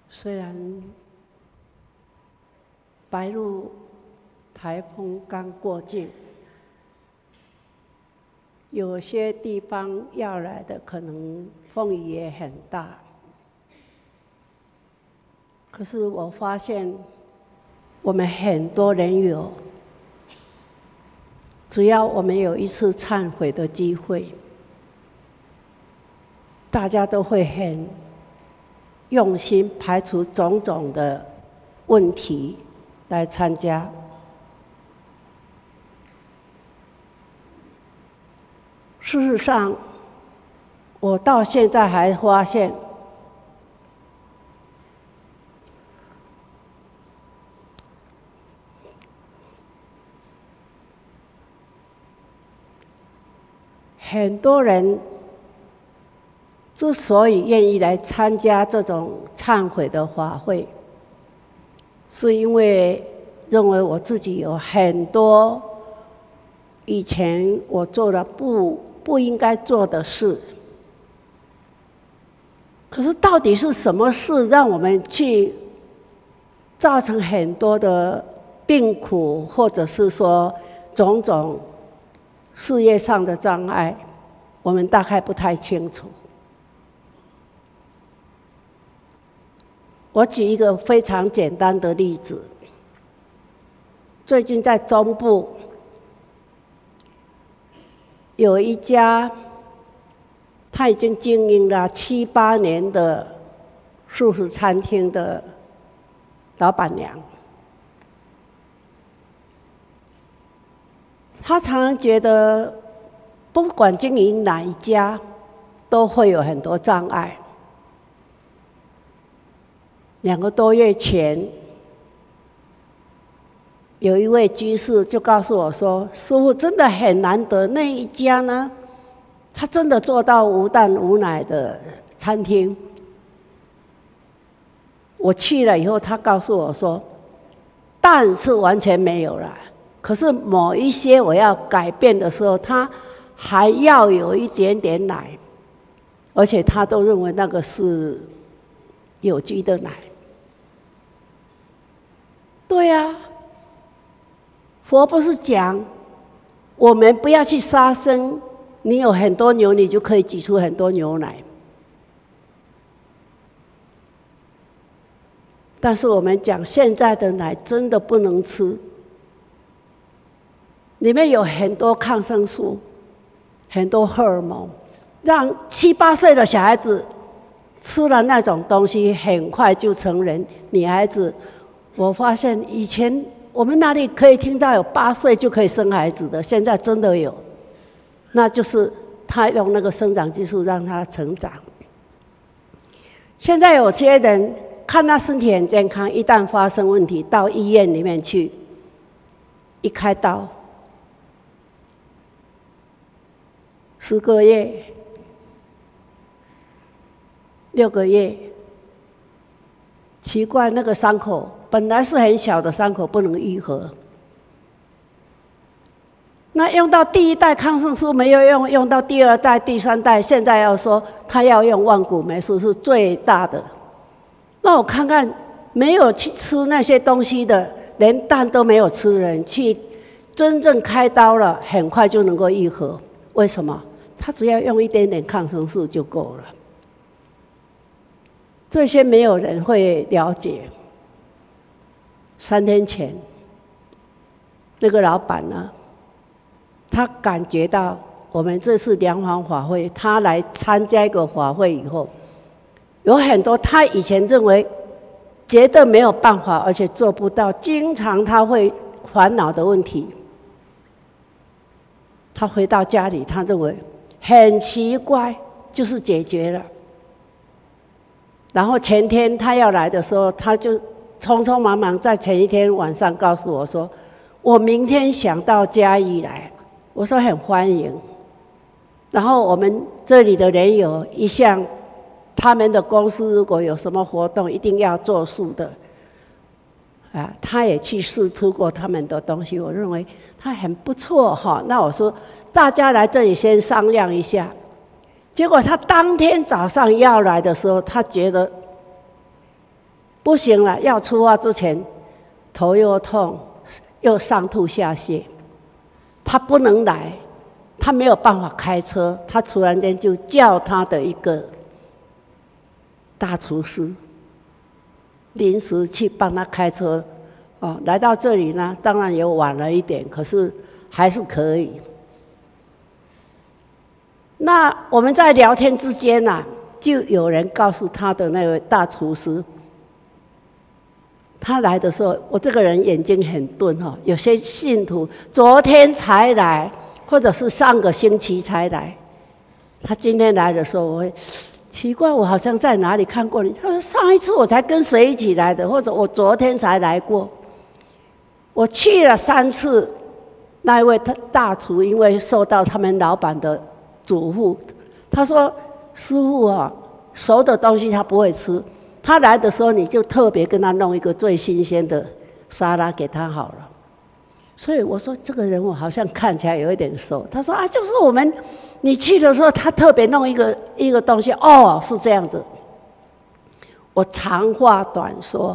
虽然白鹿台风刚过境，有些地方要来的可能风雨也很大，可是我发现我们很多人有，只要我们有一次忏悔的机会，大家都会很用心排除种种的问题来参加。事实上，我到现在还发现，很多人之所以愿意来参加这种忏悔的法会，是因为认为我自己有很多以前我做了不应该做的事。可是到底是什么事让我们去造成很多的病苦，或者是说种种事业上的障碍，我们大概不太清楚。我举一个非常简单的例子，最近在中部有一家，他已经经营了7、8年的素食餐厅的老板娘，她常常觉得，不管经营哪一家，都会有很多障碍。2个多月前，有一位居士就告诉我说：“师父，真的很难得，那一家呢，他真的做到无蛋无奶的餐厅。”我去了以后，他告诉我说，蛋是完全没有了，可是某一些我要改变的时候，他还要有一点点奶，而且他都认为那个是有机的奶。对啊，佛不是讲我们不要去杀生，你有很多牛，你就可以挤出很多牛奶。但是我们讲现在的奶真的不能吃，里面有很多抗生素，很多荷尔蒙，让7、8岁的小孩子吃了那种东西，很快就成人。女孩子，我发现以前我们那里可以听到有8岁就可以生孩子的，现在真的有，那就是他用那个生长激素让他成长。现在有些人看他身体很健康，一旦发生问题，到医院里面去，一开刀，10个月、6个月，奇怪，那个伤口本来是很小的伤口，不能愈合。那用到第1代抗生素没有用，用到第2代、第3代，现在要说他要用万古霉素是最大的。那我看看没有去吃那些东西的，连蛋都没有吃的人，去真正开刀了，很快就能够愈合。为什么？他只要用一点点抗生素就够了。这些没有人会了解。3天前，那个老板呢，他感觉到我们这次良方法会，他来参加一个法会以后，有很多他以前认为觉得没有办法，而且做不到，经常他会烦恼的问题，他回到家里，他认为很奇怪，就是解决了。然后前天他要来的时候，他就匆匆忙忙在前一天晚上告诉我说：“我明天想到嘉义来。”我说很欢迎。然后我们这里的人有一项，他们的公司如果有什么活动，一定要做素的。他也去试吃过他们的东西，我认为他很不错哈。那我说大家来这里先商量一下。结果他当天早上要来的时候，他觉得不行了，要出发之前，头又痛，又上吐下泻，他不能来，他没有办法开车，他突然间就叫他的一个大厨师临时去帮他开车。来到这里呢，当然也晚了一点，可是还是可以。那我们在聊天之间呢，就有人告诉他的那位大厨师。他来的时候，我这个人眼睛很钝哈，有些信徒昨天才来，或者是上个星期才来。他今天来的时候，我会奇怪，我好像在哪里看过你。他说上一次我才跟谁一起来的，或者我昨天才来过。我去了3次，那一位大厨因为受到他们老板的嘱咐，他说：“师父啊，熟的东西他不会吃。”他来的时候，你就特别跟他弄一个最新鲜的沙拉给他好了。所以我说这个人我好像看起来有一点熟。他说啊，就是我们你去的时候，他特别弄一个东西。哦，是这样子。我长话短说，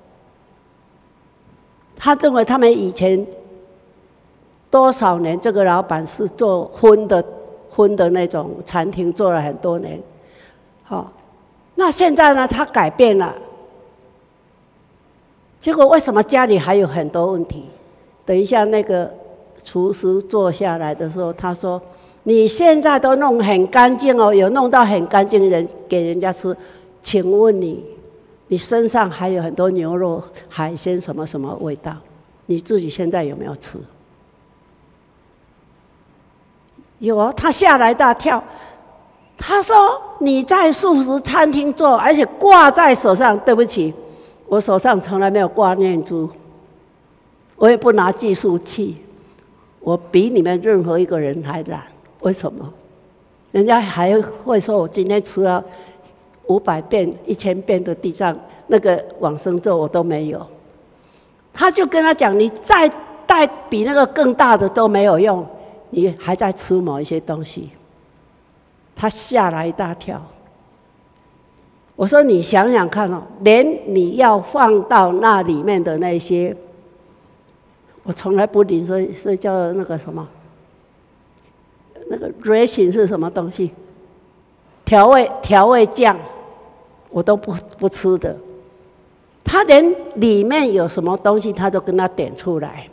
他认为他们以前多少年，这个老板是做荤的那种餐厅，做了很多年，好。那现在呢？他改变了，结果为什么家里还有很多问题？等一下那个厨师坐下来的时候，他说：“你现在都弄很干净哦，有弄到很干净给人家吃。请问你身上还有很多牛肉、海鲜什么什么味道？你自己现在有没有吃？”有啊，他吓了一大跳。他说：“你在素食餐厅做，而且挂在手上。对不起，我手上从来没有挂念珠，我也不拿计数器，我比你们任何一个人还懒。为什么？人家还会说我今天吃了500遍、1000遍的地藏那个往生咒我都没有。”他就跟他讲：“你再带比那个更大的都没有用，你还在吃某一些东西。”他吓了一大跳。我说：“你想想看哦，连你要放到那里面的那些，我从来不领，所以叫那个什么，那个 dressing 是什么东西？调味酱，我都不吃的。他连里面有什么东西，他都跟他点出来。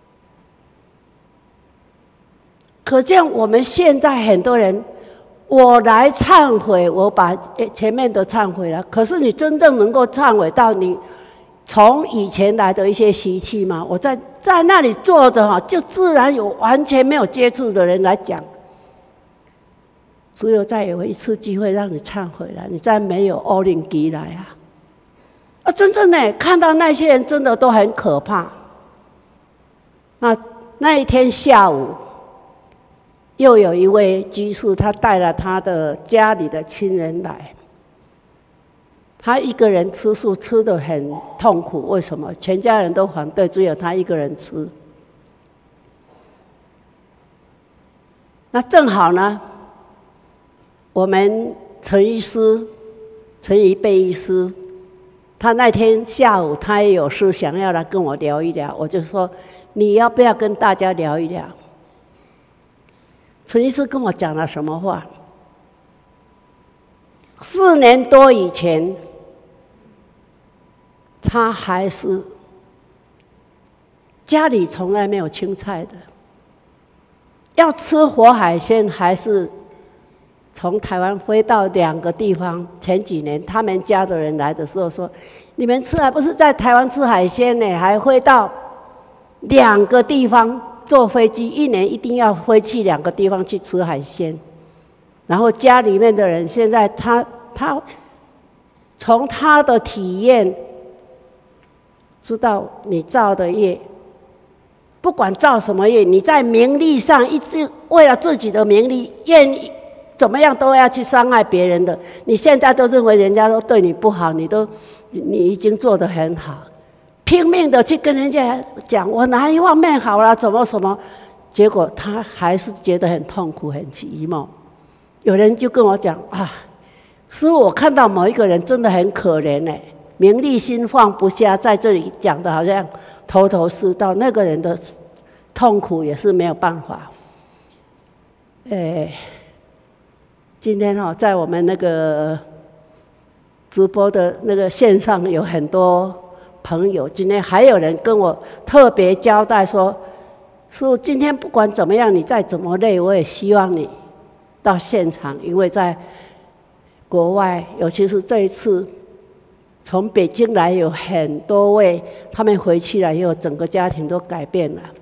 可见我们现在很多人。”我来忏悔，我把前面的忏悔了。可是你真正能够忏悔到你从以前来的一些习气吗？我在那里坐着哈，就自然有完全没有接触的人来讲。只有再有一次机会让你忏悔了，你再没有欧林吉来啊！真正的看到那些人真的都很可怕。那一天下午。又有一位居士，他带了他的家里的亲人来。他一个人吃素，吃得很痛苦。为什么？全家人都反对，只有他一个人吃。那正好呢，我们陈仪备医师，他那天下午他也有事想要来跟我聊一聊，我就说你要不要跟大家聊一聊？陈医师跟我讲了什么话？4年多以前，他还是家里从来没有青菜的，要吃活海鲜还是从台湾飞到2个地方。前几年他们家的人来的时候说：“你们吃还不是在台湾吃海鲜呢，还飞到2个地方。”坐飞机1年一定要飞去2个地方去吃海鲜，然后家里面的人现在他从他的体验知道你造的业，不管造什么业，你在名利上一直为了自己的名利，愿意怎么样都要去伤害别人的，你现在都认为人家都对你不好，你已经做得很好。拼命的去跟人家讲我哪一方面好了，怎么什么，结果他还是觉得很痛苦、很寂寞。有人就跟我讲啊，师父，我看到某一个人真的很可怜哎， 名利心放不下，在这里讲的好像头头是道，那个人的痛苦也是没有办法。今天在我们那个直播的那个线上有很多朋友，今天还有人跟我特别交代说，师父今天不管怎么样，你再怎么累，我也希望你到现场，因为在国外，尤其是这一次从北京来有很多位，他们回去了以后，整个家庭都改变了。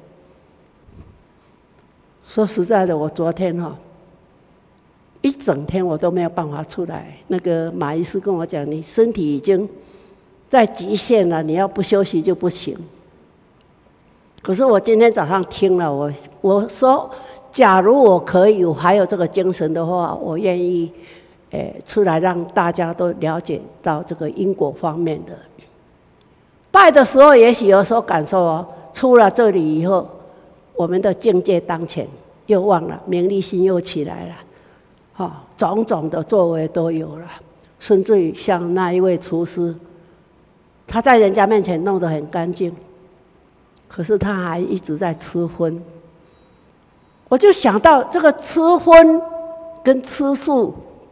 说实在的，我昨天一整天我都没有办法出来。那个马医师跟我讲，你身体已经在极限了，你要不休息就不行。可是我今天早上听了，我说，假如我可以，我还有这个精神的话，我愿意，出来让大家都了解到这个因果方面的。拜的时候，也许有所感受出了这里以后，我们的境界当前又忘了，名利心又起来了，种种的作为都有了，甚至于像那一位厨师，他在人家面前弄得很干净，可是他还一直在吃荤。我就想到这个吃荤跟吃素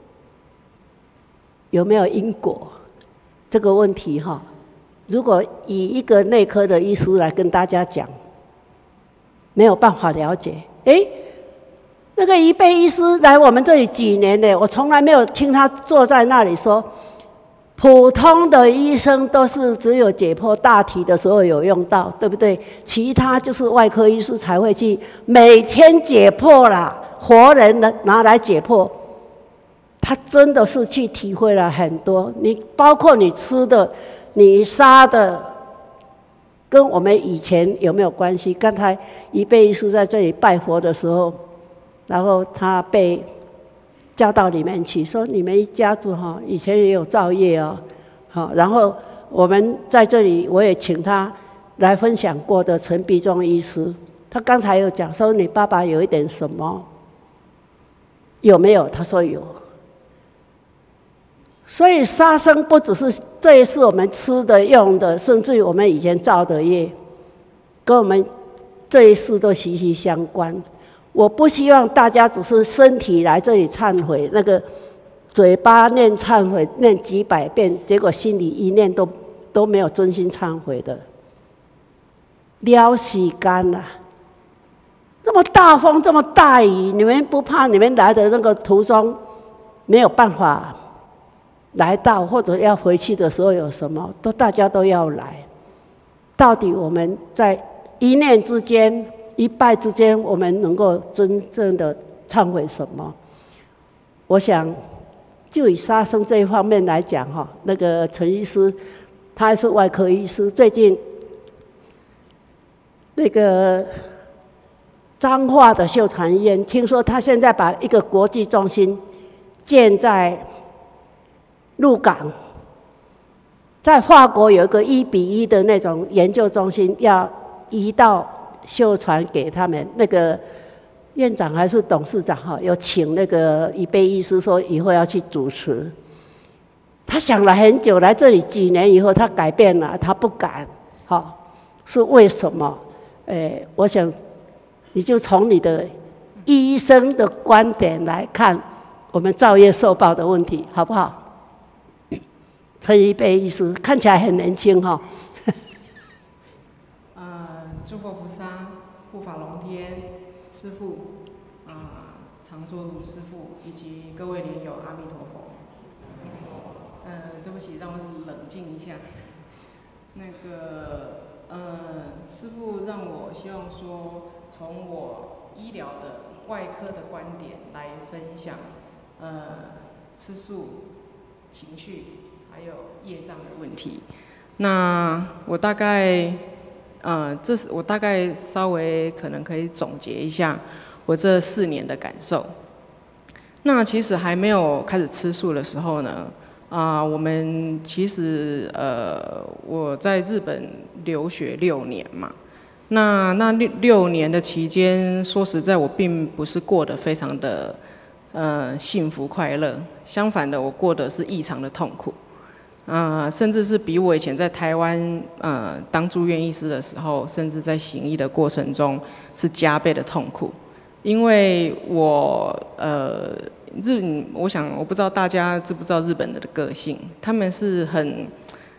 有没有因果这个问题如果以一个内科的医师来跟大家讲，没有办法了解。那个一贝医师来我们这里几年了，我从来没有听他坐在那里说，普通的医生都是只有解剖大体的时候有用到，对不对？其他就是外科医师才会去每天解剖啦，活人拿来解剖。他真的是去体会了很多，包括你吃的、你杀的，跟我们以前有没有关系？刚才一贝医师在这里拜佛的时候，然后他被叫到里面去，说你们一家族以前也有造业然后我们在这里，我也请他来分享过的陈必忠医师，他刚才有讲说你爸爸有一点什么，有没有？他说有。所以杀生不只是这一次我们吃的用的，甚至于我们以前造的业，跟我们这一世都息息相关。我不希望大家只是身体来这里忏悔，那个嘴巴念忏悔念几百遍，结果心里一念都没有真心忏悔的，撩洗干了。这么大风，这么大雨，你们不怕你们来的那个途中没有办法来到，或者要回去的时候有什么，大家都要来。到底我们在一念之间、一拜之间，我们能够真正的忏悔什么？我想，就以杀生这一方面来讲，那个陈医师，他还是外科医师，最近那个彰化的秀传医院，听说他现在把一个国际中心建在鹿港，在法国有一个1:1的那种研究中心，要移到秀传给他们。那个院长还是董事长有请那个一贝医师说以后要去主持。他想了很久，来这里几年以后，他改变了，他不敢。是为什么？我想你就从你的医生的观点来看我们造业受报的问题，好不好？陈一贝医师看起来很年轻诸佛菩萨、护法龙天、师父、常作如师父以及各位莲友，阿弥陀佛。对不起，让我冷静一下。师父让我希望说，从我医疗的外科的观点来分享，吃素、情绪还有业障的问题。那我大概，我大概稍微可能可以总结一下我这4年的感受。那其实还没有开始吃素的时候呢，我们其实我在日本留学6年嘛，那6年的期间，说实在，我并不是过得非常的幸福快乐，相反的，我过得是异常的痛苦。 甚至是比我以前在台湾当住院医师的时候，甚至在行医的过程中是加倍的痛苦，因为我我不知道大家知不知道日本人的个性，他们是很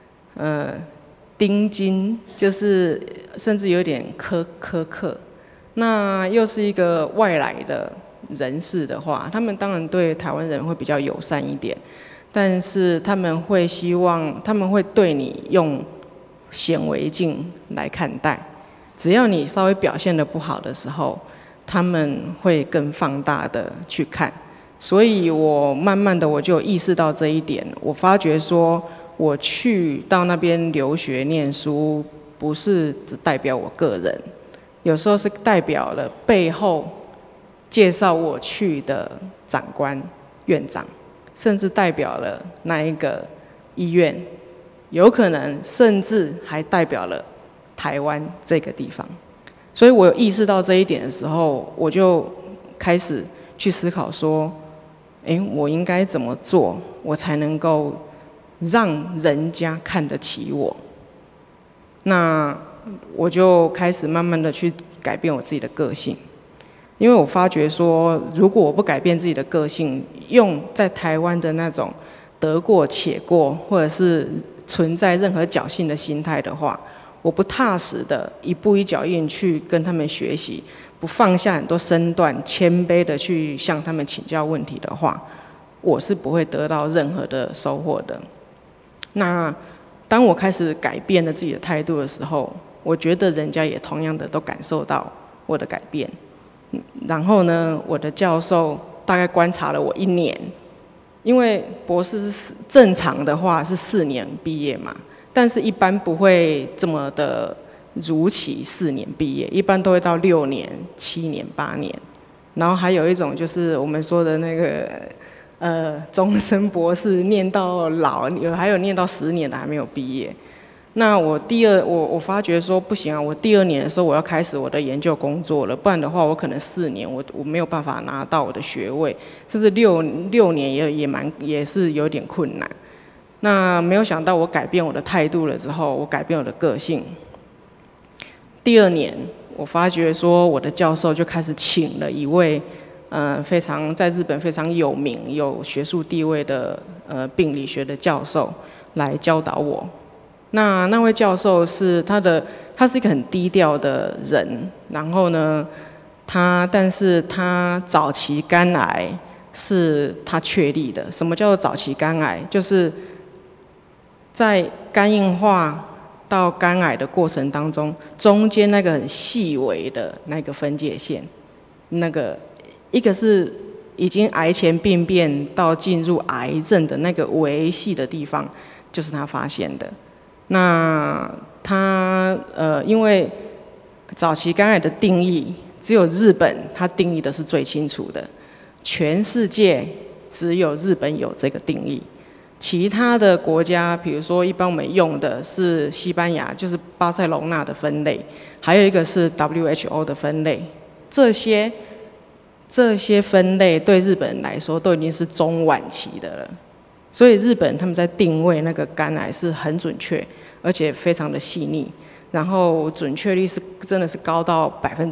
盯紧，就是甚至有点苛刻。那又是一个外来的人士的话，他们当然对台湾人会比较友善一点。但是他们会对你用显微镜来看待，只要你稍微表现得不好的时候，他们会更放大的去看。所以我慢慢的我就意识到这一点，我发觉说，我去到那边留学念书，不是只代表我个人，有时候是代表了背后介绍我去的长官、院长。甚至代表了那一个医院，有可能甚至还代表了台湾这个地方。所以我有意识到这一点的时候，我就开始去思考说，我应该怎么做，我才能够让人家看得起我？那我就开始慢慢的去改变我自己的个性。因为我发觉说，如果我不改变自己的个性，用在台湾的那种得过且过，或者是存在任何侥幸的心态的话，我不踏实的一步一脚印去跟他们学习，不放下很多身段，谦卑的去向他们请教问题的话，我是不会得到任何的收获的。那当我开始改变了自己的态度的时候，我觉得人家也同样的都感受到我的改变。然后呢，我的教授大概观察了我1年，因为博士是正常的话是4年毕业嘛，但是一般不会这么的如期4年毕业，一般都会到6年、7年、8年。然后还有一种就是我们说的那个终身博士，念到老，还有念到10年的还没有毕业。那我发觉说不行啊，我第2年的时候我要开始我的研究工作了，不然的话我可能4年我没有办法拿到我的学位，甚至六年也是有点困难。那没有想到我改变我的态度了之后，我改变我的个性。第2年我发觉说我的教授就开始请了一位在日本非常有名有学术地位的病理学的教授来教导我。那位教授他是一个很低调的人，然后呢，但是他早期肝癌是他确立的。什么叫做早期肝癌？就是在肝硬化到肝癌的过程当中，中间那个很细微的那个分界线，一个是已经癌前病变到进入癌症的那个微细的地方，就是他发现的。那他因为早期肝癌的定义，只有日本他定义的是最清楚的，全世界只有日本有这个定义。其他的国家，比如说一般我们用的是西班牙，就是巴塞隆纳的分类，还有一个是 WHO 的分类，这些分类对日本人来说都已经是中晚期的了。所以日本他们在定位那个肝癌是很准确，而且非常的细腻，然后准确率真的是高到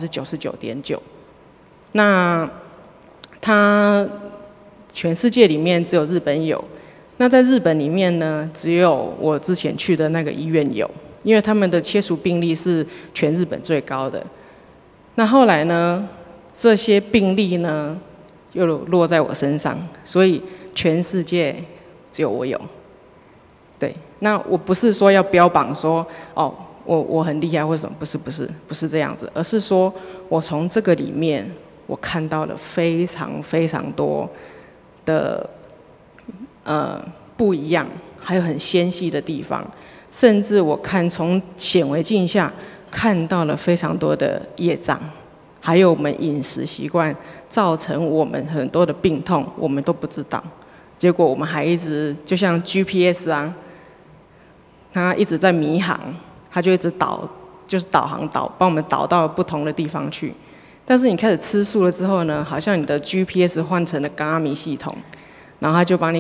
99.9%。那它全世界里面只有日本有，那在日本里面呢，只有我之前去的那个医院有，因为他们的切除病例是全日本最高的。那后来呢，这些病例呢又落在我身上，所以全世界只有我有。对，那我不是说要标榜说我很厉害或什么，不是这样子，而是说我从这个里面我看到了非常非常多的不一样，还有很纤细的地方，甚至我从显微镜下看到了非常多的业障，还有我们饮食习惯造成我们很多的病痛，我们都不知道。结果我们还一直就像 GPS 啊，它一直在迷航，它就一直就是导航帮我们导到不同的地方去。但是你开始吃素了之后呢，好像你的 GPS 换成了 Garmin 系统，然后它就帮你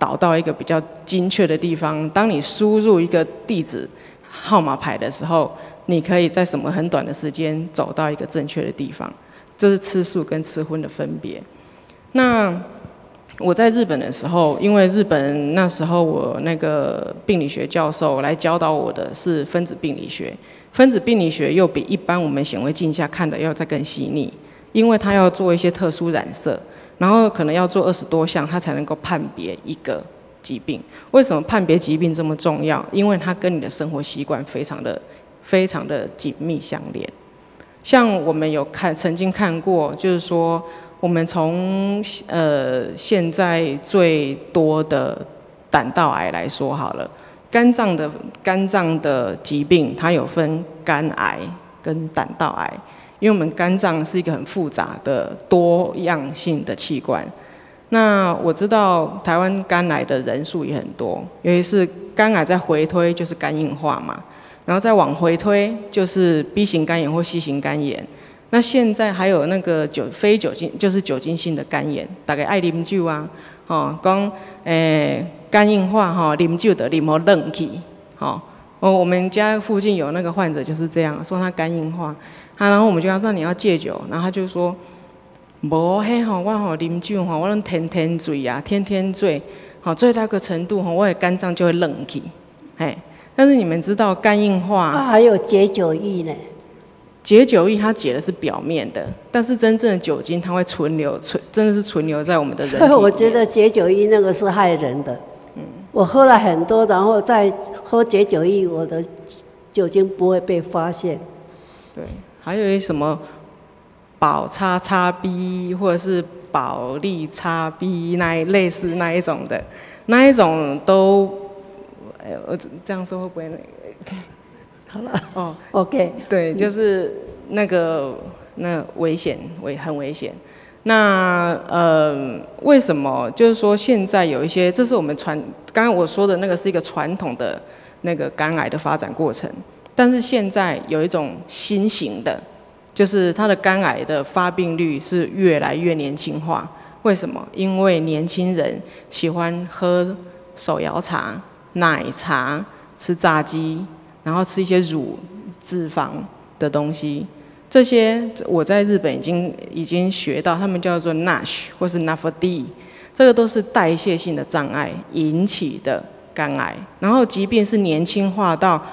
导到一个比较精确的地方。当你输入一个地址号码牌的时候，你可以在什么很短的时间走到一个正确的地方。这是吃素跟吃荤的分别。那我在日本的时候，因为日本那时候我那个病理学教授来教导我的是分子病理学，分子病理学又比一般我们显微镜下看的要再更细腻，因为它要做一些特殊染色，然后可能要做20多项，它才能够判别一个疾病。为什么判别疾病这么重要？因为它跟你的生活习惯非常的紧密相连。像我们曾经看过，就是说我们从现在最多的胆道癌来说好了，肝脏的疾病它有分肝癌跟胆道癌，因为我们肝脏是一个很复杂的多样性的器官。那我知道台湾肝癌的人数也很多，尤其是肝癌在回推就是肝硬化嘛。然后再往回推，就是 B 型肝炎或 C 型肝炎。那现在还有那个非酒精，就是酒精性的肝炎，大概爱啉酒啊，讲肝硬化啉酒的啉好冷去，我们家附近有那个患者就是这样，说他肝硬化，然后我们就跟他说你要戒酒，然后他就说，无我啉酒我拢天天醉啊，天天醉，醉到一个程度我的肝脏就会冷去，但是你们知道肝硬化， 还有解酒液呢。 解酒液它解的是表面的，但是真正的酒精它会真的是存留在我们的人体里面。 所以我觉得解酒液那个是害人的。我喝了很多，然后再喝解酒液，我的酒精不会被发现。 对，还有什么保叉叉 B 或者是保利叉 B 类似那一种的，那一种都。我这样说会不会好了，OK， 对，就是那个危险，很危险。那为什么？就是说现在有一些，这是我们刚刚我说的那个是一个传统的那个肝癌的发展过程，但是现在有一种新型的，就是它的肝癌的发病率是越来越年轻化。为什么？因为年轻人喜欢喝手摇茶。奶茶、吃炸鸡，然后吃一些乳脂肪的东西，这些我在日本已经学到，他们叫做 NASH 或是 NAFLD， 这个都是代谢性的障碍引起的肝癌。然后即便是年轻化到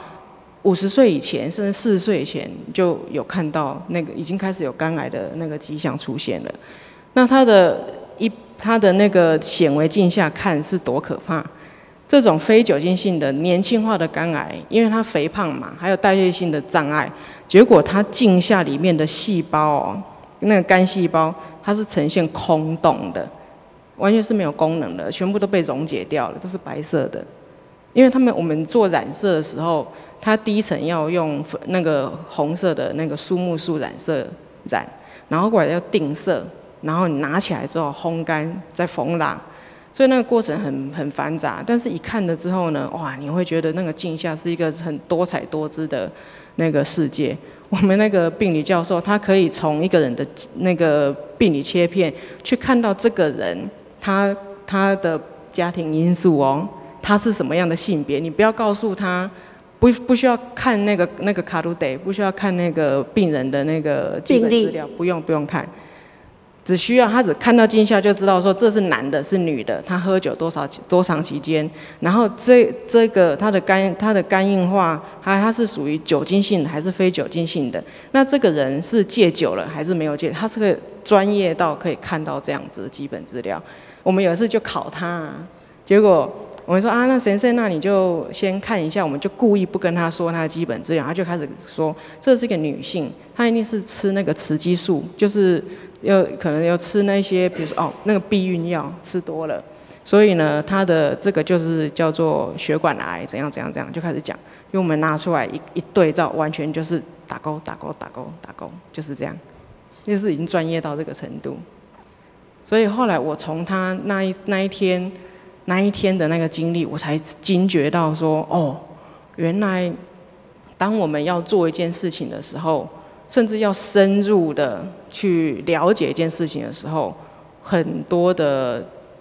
50岁以前，甚至40岁以前，就有看到那个已经开始有肝癌的那个迹象出现了。那它的那个显微镜下看是多可怕！这种非酒精性的年轻化的肝癌，因为它肥胖嘛，还有代谢性的障碍，结果它镜下里面的细胞那个肝细胞它是呈现空洞的，完全是没有功能的，全部都被溶解掉了，都是白色的。因为我们做染色的时候，它第一层要用那个红色的那个苏木素染色染，然后过来要定色，然后你拿起来之后烘干再缝蜡。所以那个过程很繁杂，但是一看了之后呢，哇，你会觉得那个镜下是一个很多彩多姿的那个世界。我们那个病理教授，他可以从一个人的那个病理切片去看到这个人他的家庭因素他是什么样的性别。你不要告诉他，不需要看那个卡路得，不需要看那个病人的那个基本资料，不用看。只需要他只看到镜下就知道说这是男的是女的，他喝酒多长期间，然后这个他的肝硬化，他是属于酒精性的还是非酒精性的？那这个人是戒酒了还是没有戒？他这个专业到可以看到这样子的基本资料。我们有一次就考他，结果我们说那先生，那你就先看一下，我们就故意不跟他说他的基本资料，他就开始说这是一个女性，她一定是吃那个雌激素，就是可能有吃那些，比如说那个避孕药吃多了，所以呢，她的这个就是叫做血管癌，怎样就开始讲，因为我们拿出来一对照，完全就是打勾，就是这样，就是已经专业到这个程度。所以后来我从他那一天的那个经历，我才惊觉到说，原来当我们要做一件事情的时候，甚至要深入的去了解一件事情的时候，很多的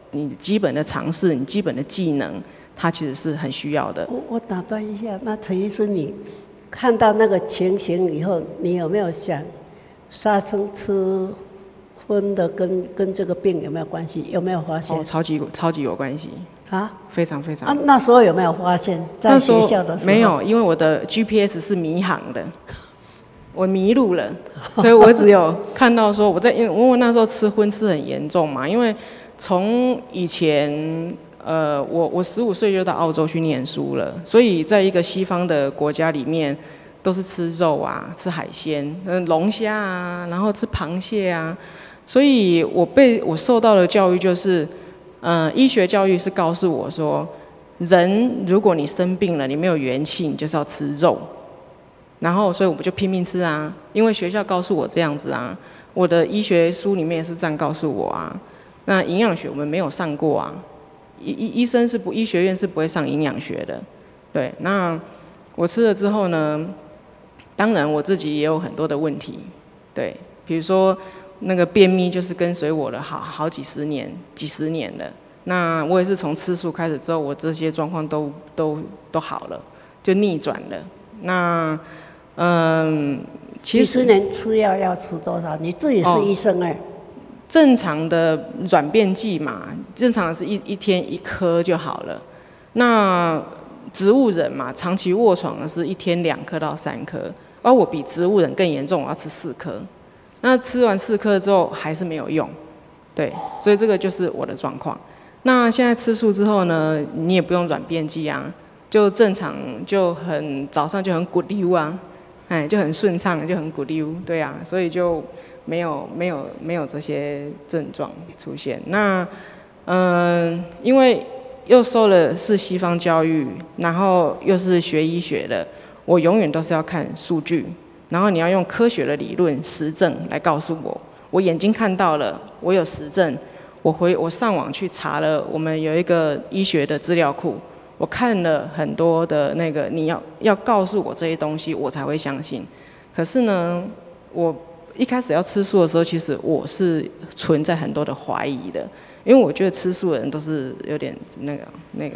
你基本的常识、你基本的技能，它其实是很需要的。 我打断一下，那陈医师，你看到那个情形以后，你有没有想，杀生吃荤的跟这个病有没有关系？有没有发现？ 哦，超级有关系啊， 非常非常。 啊，那时候有没有发现？在学校的时候没有，因为我的 GPS 是迷航的。我迷路了，所以我只有看到说因为我那时候吃荤吃很严重嘛，因为从以前我15岁就到澳洲去念书了，所以在一个西方的国家里面都是吃肉啊，吃海鲜，龙虾啊，然后吃螃蟹啊，所以我受到的教育就是，医学教育是告诉我说，人如果你生病了，你没有元气，你就是要吃肉。然后，所以我们就拼命吃啊，因为学校告诉我这样子啊，我的医学书里面也是这样告诉我啊。那营养学我们没有上过啊，医生医学院是不会上营养学的，对。那我吃了之后呢，当然我自己也有很多的问题，对，比如说那个便秘就是跟随我了好几十年了。那我也是从吃素开始之后，我这些状况都好了，就逆转了。那其实几十年吃药要吃多少？你自己是医生哎。 正常的软便剂嘛，正常的是一天1颗就好了。那植物人嘛，长期卧床的是1天2颗到3颗，而我比植物人更严重，我要吃4颗。那吃完4颗之后还是没有用，对，所以这个就是我的状况。那现在吃素之后呢，你也不用软便剂啊。就正常，早上就很咕溜啊，就很顺畅，就很咕溜，对啊，所以就没有这些症状出现。那因为又受了是西方教育，然后又是学医学的，我永远都是要看数据，然后你要用科学的理论实证来告诉我眼睛看到了，我有实证，我上网去查了，我们有一个医学的资料库。我看了很多的那个，你要告诉我这些东西，我才会相信。可是呢，我一开始要吃素的时候，其实我是存在很多的怀疑的，因为我觉得吃素的人都是有点那个。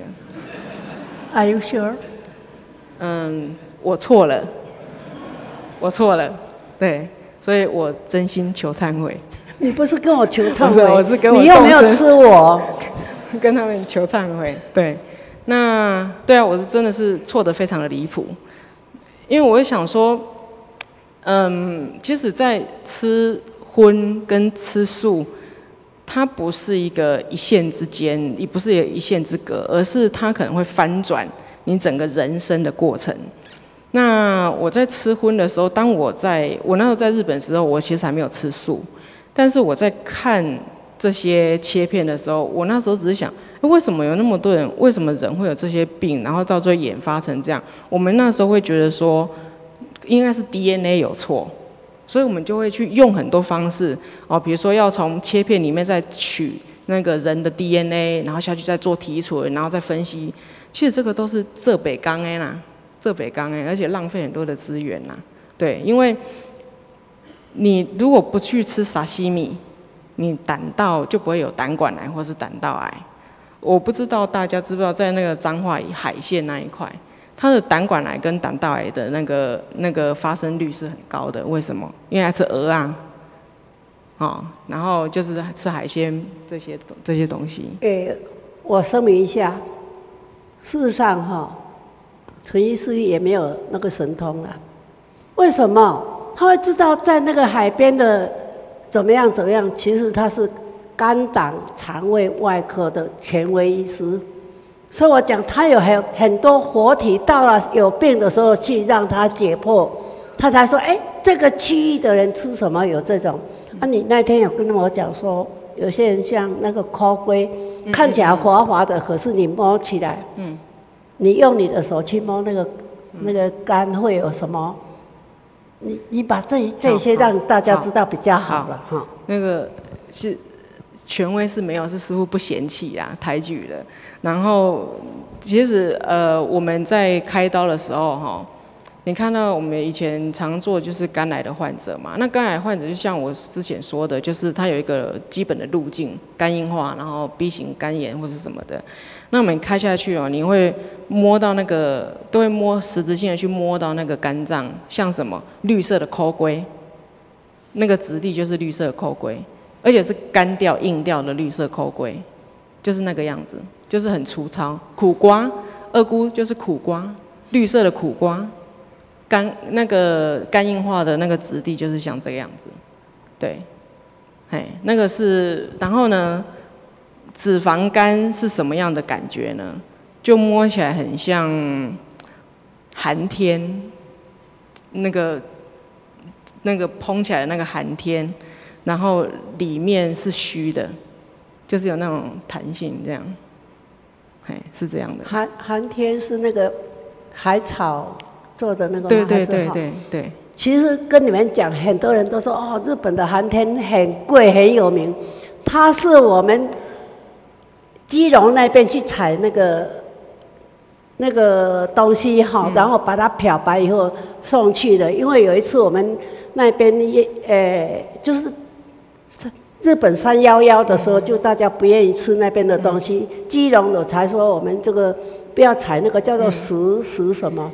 Are you sure？ 我错了，对，所以我真心求忏悔。 你不是跟我求忏悔， 我是跟我你又没有吃我， 跟他们求忏悔，对。那对啊，我是真的是错得非常的离谱，因为我会想说，其实在吃荤跟吃素，它不是一个一线之间，也不是一线之隔，而是它可能会翻转你整个人生的过程。那我在吃荤的时候，我那时候在日本的时候，我其实还没有吃素，但是我在看这些切片的时候，我那时候只是想，为什么有那么多人？为什么人会有这些病？然后到最后演发成这样？我们那时候会觉得说，应该是 DNA 有错，所以我们就会去用很多方式哦，比如说要从切片里面再取那个人的 DNA， 然后下去再做提纯，然后再分析。其实这个都是这北港的啦，这北港的，而且浪费很多的资源啦。对，因为你如果不去吃沙西米，你胆道就不会有胆管癌或是胆道癌。我不知道大家知不知道，在那个彰化海线那一块，它的胆管癌跟胆道癌的那个发生率是很高的。为什么？因为爱吃鹅啊，然后就是吃海鲜这些东西。 我声明一下，事实上陈医师也没有那个神通啊。为什么他会知道在那个海边的怎么样？其实他是肝胆肠胃外科的权威医师，所以我讲他有很多活体，到了有病的时候去让他解剖，他才说，这个区域的人吃什么有这种。你那天有跟我讲说，有些人像那个烤龟，看起来滑滑的，可是你摸起来，你用你的手去摸那个肝会有什么？你把这些让大家知道比较好了哈。 那个是权威是没有，是师父不嫌弃啦，抬举的。然后其实我们在开刀的时候你看到我们以前常做就是肝癌的患者嘛，那肝癌患者就像我之前说的，就是它有一个基本的路径，肝硬化，然后 B 型肝炎或是什么的。那我们开下去哦，你会摸到那个，都会摸实质性的去摸到那个肝脏，像什么绿色的抠龟，那个质地就是绿色的抠龟，而且是干掉硬掉的绿色抠龟，就是那个样子，就是很粗糙。苦瓜，二菇就是苦瓜，绿色的苦瓜。那个肝硬化的那个质地就是像这个样子，对，那个是，然后呢，脂肪肝是什么样的感觉呢？就摸起来很像寒天，那个蓬起来的那个寒天，然后里面是虚的，就是有那种弹性这样，是这样的。 寒天是那个海草做的那个吗？ 对。 其实跟你们讲，很多人都说哦，日本的寒天很贵很有名，它是我们基隆那边去采那个东西哈，然后把它漂白以后送去的。因为有一次我们那边就是日本311的时候，就大家不愿意吃那边的东西，基隆的才说我们这个不要采那个叫做石什么，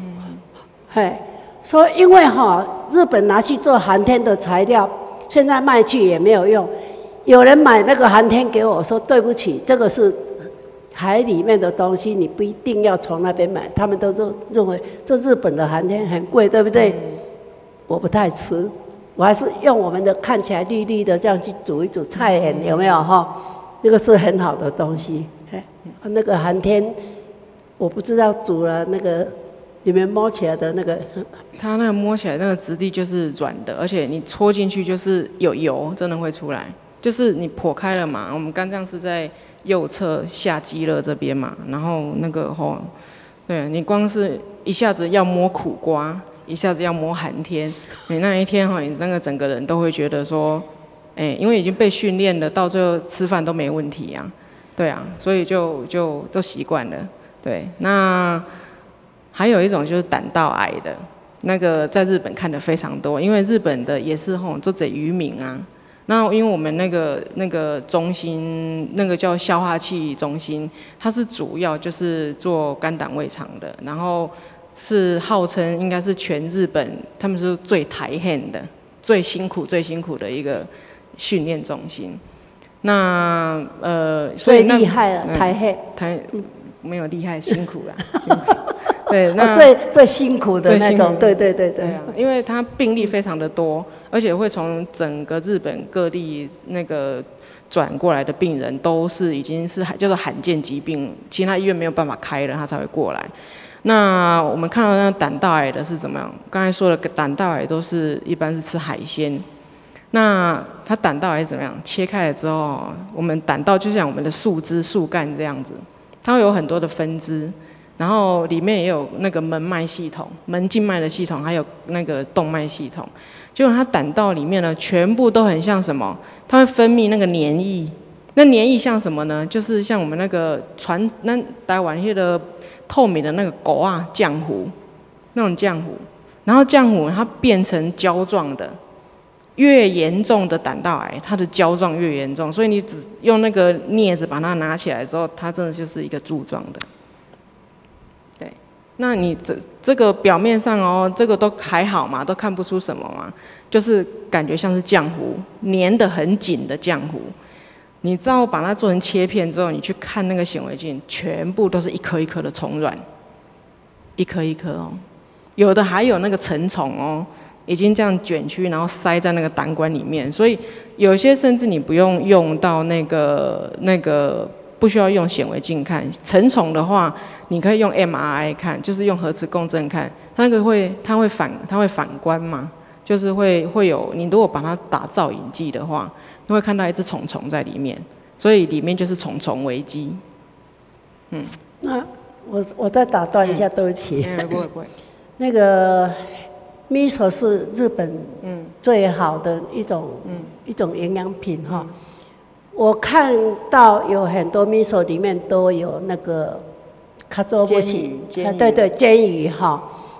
说因为日本拿去做寒天的材料，现在卖去也没有用。有人买那个寒天给我说，对不起，这个是海里面的东西，你不一定要从那边买。他们都认为这日本的寒天很贵，对不对？我不太吃，我还是用我们的看起来绿绿的这样去煮一煮菜眼，有没有那个是很好的东西。那个寒天我不知道煮了那个里面摸起来的那个， 它那个摸起来那个质地就是软的，而且你戳进去就是有油，真的会出来。就是你剖开了嘛，我们肝脏是在右侧下肌肋这边嘛，然后那个对你光是一下子要摸苦瓜，一下子要摸寒天，你那一天你那个整个人都会觉得说，因为已经被训练了，到最后吃饭都没问题啊，对啊，所以就习惯了，对。那还有一种就是胆道癌的，那个在日本看的非常多，因为日本的也是做这渔民啊。那因为我们那个中心，那个叫消化器中心，它是主要就是做肝胆胃肠的，然后是号称应该是全日本他们是最台恨的、最辛苦的一个训练中心。那所以最厉害了，台恨。 没有厉害，辛苦啦。对，那最辛苦的那种，对。对啊，因为它病例非常的多，而且会从整个日本各地那个转过来的病人，都是已经是叫做罕见疾病，其他医院没有办法开了，他才会过来。那我们看到那胆道癌的是怎么样？刚才说的胆道癌都是一般是吃海鲜。那它胆道癌是怎么样？切开了之后，我们胆道就像我们的树枝、树干这样子。它会有很多的分支，然后里面也有那个门脉系统、门静脉的系统，还有那个动脉系统。结果它胆道里面呢，全部都很像什么？它会分泌那个黏液。那黏液像什么呢？就是像我们那个那台湾那个透明的那个狗啊浆糊，那种浆糊。然后浆糊它变成胶状的。越严重的胆道癌，它的胶状越严重，所以你只用那个镊子把它拿起来之后，它真的就是一个柱状的。对，那你这个表面上这个都还好嘛，都看不出什么嘛，就是感觉像是浆糊，粘得很紧的浆糊。你知道把它做成切片之后，你去看那个显微镜，全部都是一颗一颗的虫卵，一颗一颗有的还有那个成虫已经这样卷曲，然后塞在那个胆管里面，所以有些甚至你不用到那个不需要用显微镜看，成虫的话，你可以用 MRI 看，就是用核磁共振看，它会反光嘛，就是会有你如果把它打造影剂的话，你会看到一只虫在里面，所以里面就是虫危机。 那我再打断一下，对不起。 不会。 那个。miso 是日本最好的一种营养品我看到有很多 miso 里面都有那个卡佐波西，对，煎鱼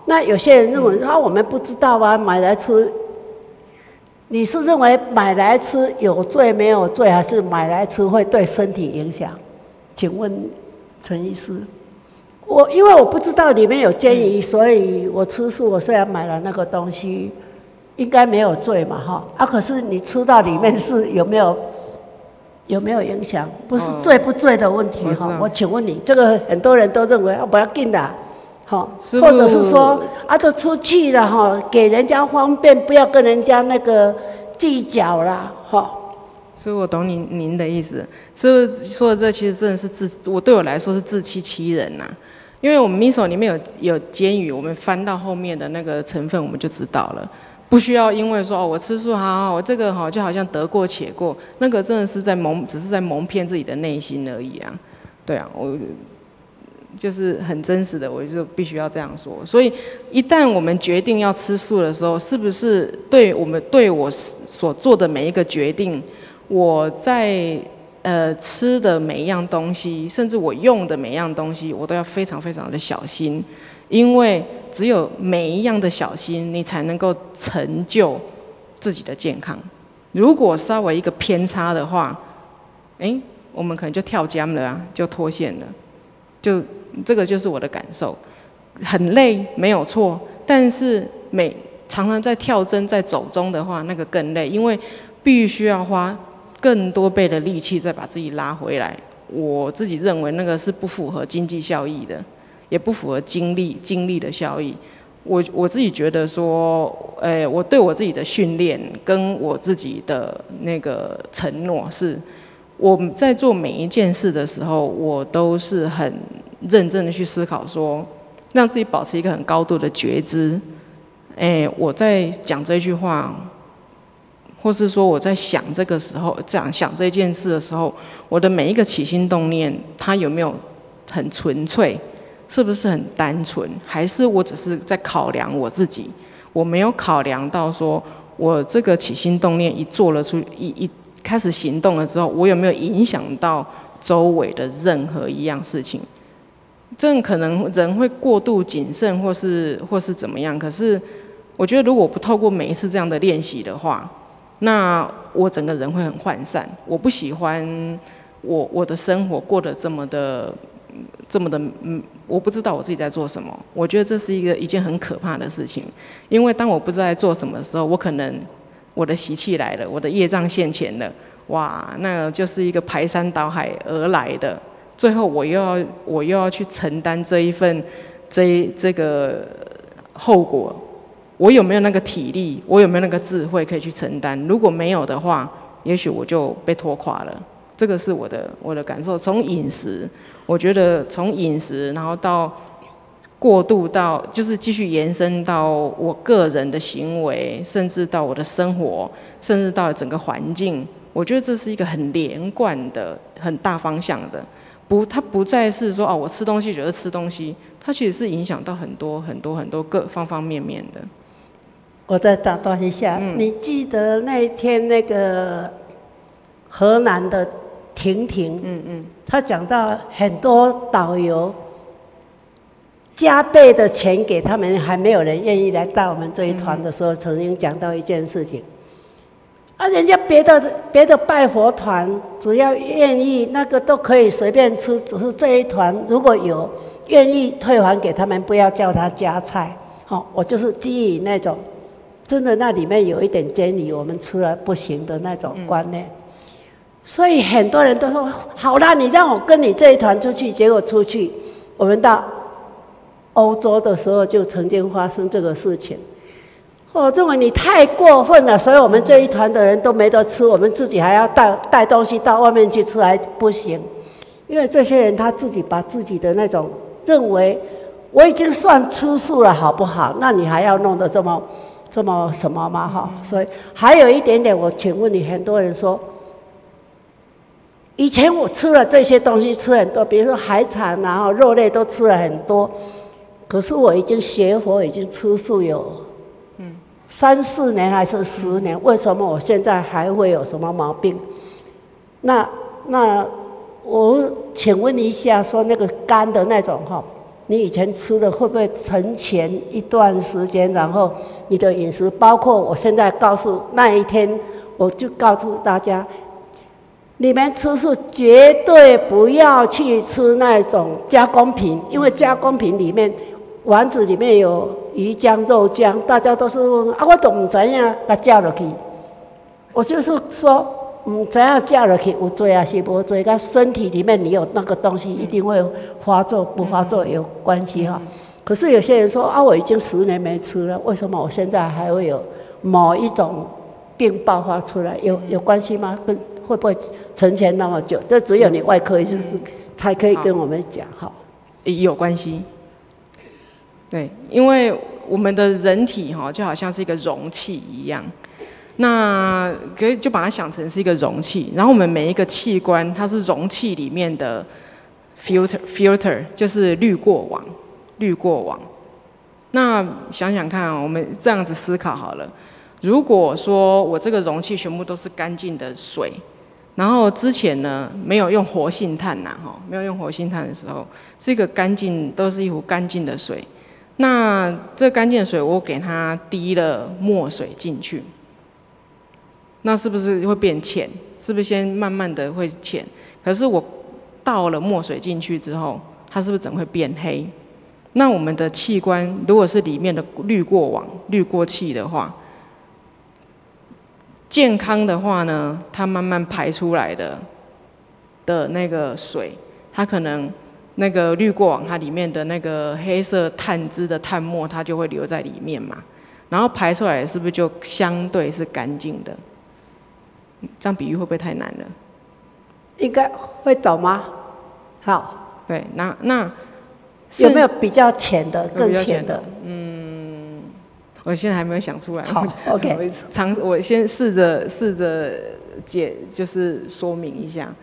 那有些人认为啊，我们不知道啊，买来吃。你是认为买来吃有罪没有罪，还是买来吃会对身体影响？请问陈医师，因为我不知道里面有煎鱼，所以我吃素。我虽然买了那个东西，应该没有罪嘛，哈啊！可是你吃到里面是有没有影响？不是罪不罪的问题哈。我请问你，这个很多人都认为啊，不要紧的。好，或者是说啊，都出去了哈，给人家方便，不要跟人家那个计较啦，哈。 所以我懂您的意思，所以说的这其实真的是对我来说是自欺欺人呐。因为我们 miso 里面有煎鱼，我们翻到后面的那个成分我们就知道了，不需要因为说哦我吃素好，我这个好就好像得过且过，那个真的是只是在蒙骗自己的内心而已啊。对啊，我。就是很真实的，我就必须要这样说。所以，一旦我们决定要吃素的时候，是不是对我所做的每一个决定，我在吃的每一样东西，甚至我用的每一样东西，我都要非常非常的小心，因为只有每一样的小心，你才能够成就自己的健康。如果稍微一个偏差的话，我们可能就跳江了啊，就脱线了，就。这个就是我的感受，很累没有错，但是常常在跳针在走中的话，那个更累，因为必须要花更多倍的力气再把自己拉回来。我自己认为那个是不符合经济效益的，也不符合精力的效益。我自己觉得说，我对我自己的训练跟我自己的那个承诺是，我在做每一件事的时候，我都是很认真的去思考说，让自己保持一个很高度的觉知。我在讲这句话，或是说我在想这个时候，想这件事的时候，我的每一个起心动念，它有没有很纯粹？是不是很单纯？还是我只是在考量我自己？我没有考量到说，我这个起心动念一开始行动了之后，我有没有影响到周围的任何一样事情？这可能人会过度谨慎，或是怎么样。可是我觉得，如果不透过每一次这样的练习的话，那我整个人会很涣散。我不喜欢我的生活过得这么的，我不知道我自己在做什么。我觉得这是一件很可怕的事情，因为当我不知道在做什么的时候，我可能我的习气来了，我的业障现前了，哇，那就是一个排山倒海而来的。最后我又要去承担这个后果，我有没有那个体力？我有没有那个智慧可以去承担？如果没有的话，也许我就被拖垮了。这个是我的感受。从饮食，我觉得从饮食，然后到过渡到就是继续延伸到我个人的行为，甚至到我的生活，甚至到整个环境。我觉得这是一个很连贯的、很大方向的。它不再是说我吃东西觉得吃东西，它其实是影响到很多各方方面面的。 我再打断一下，你记得那一天那个河南的婷婷，他讲到很多导游加倍的钱给他们，还没有人愿意来带我们这一团的时候，曾经讲到一件事情。人家别的拜佛团，只要愿意，那个都可以随便吃。只是这一团如果有愿意退还给他们，不要叫他加菜。我就是基于那种真的那里面有一点煎鱼，我们吃了不行的那种观念。所以很多人都说好啦，你让我跟你这一团出去。结果出去，我们到欧洲的时候就曾经发生这个事情。我认为你太过分了，所以我们这一团的人都没得吃，我们自己还要带东西到外面去吃，还不行。因为这些人他自己把自己的那种认为我已经算吃素了，好不好？那你还要弄得这么什么吗？所以还有一点点，我请问你，很多人说，以前我吃了这些东西吃很多，比如说海产啊、肉类都吃了很多，可是我已经学佛，已经吃素有3、4年还是10年，为什么我现在还会有什么毛病？那我请问一下，说那个肝的那种你以前吃的会不会沉潜一段时间，然后你的饮食，包括我现在告诉那一天，我就告诉大家，你们吃素绝对不要去吃那种加工品，因为加工品里面丸子里面有鱼浆、肉浆，大家都是问啊，我都不知道把加落去。我就是说，不知道加落去有做还是无做，跟身体里面你有那个东西，一定会发作不发作有关系哈。可是有些人说啊，我已经10年没吃了，为什么我现在还会有某一种病爆发出来？有关系吗？跟会不会存钱那么久？这只有你外科医师才可以跟我们讲哈。 有关系。对，因为我们的人体哈就好像是一个容器一样，那可以就把它想成是一个容器，然后我们每一个器官它是容器里面的 filter 就是滤过网。那想想看啊，我们这样子思考好了，如果说我这个容器全部都是干净的水，然后之前呢没有用活性炭没有用活性炭的时候，是一个都是一壶干净的水。那这干净的水，我给它滴了墨水进去，那是不是会变浅？是不是先慢慢的会浅？可是我倒了墨水进去之后，它是不是整会变黑？那我们的器官如果是里面的滤过网、滤过器的话，健康的话呢，它慢慢排出来的那个水，它可能那个滤过网它里面的那个黑色炭汁的炭末，它就会留在里面嘛，然后排出来是不是就相对是干净的？这样比喻会不会太难了？ 应该会懂吗？好， 对，那有没有比较浅的、更浅的？ 我现在还没有想出来。 好 ，OK。 我先试着就是说明一下。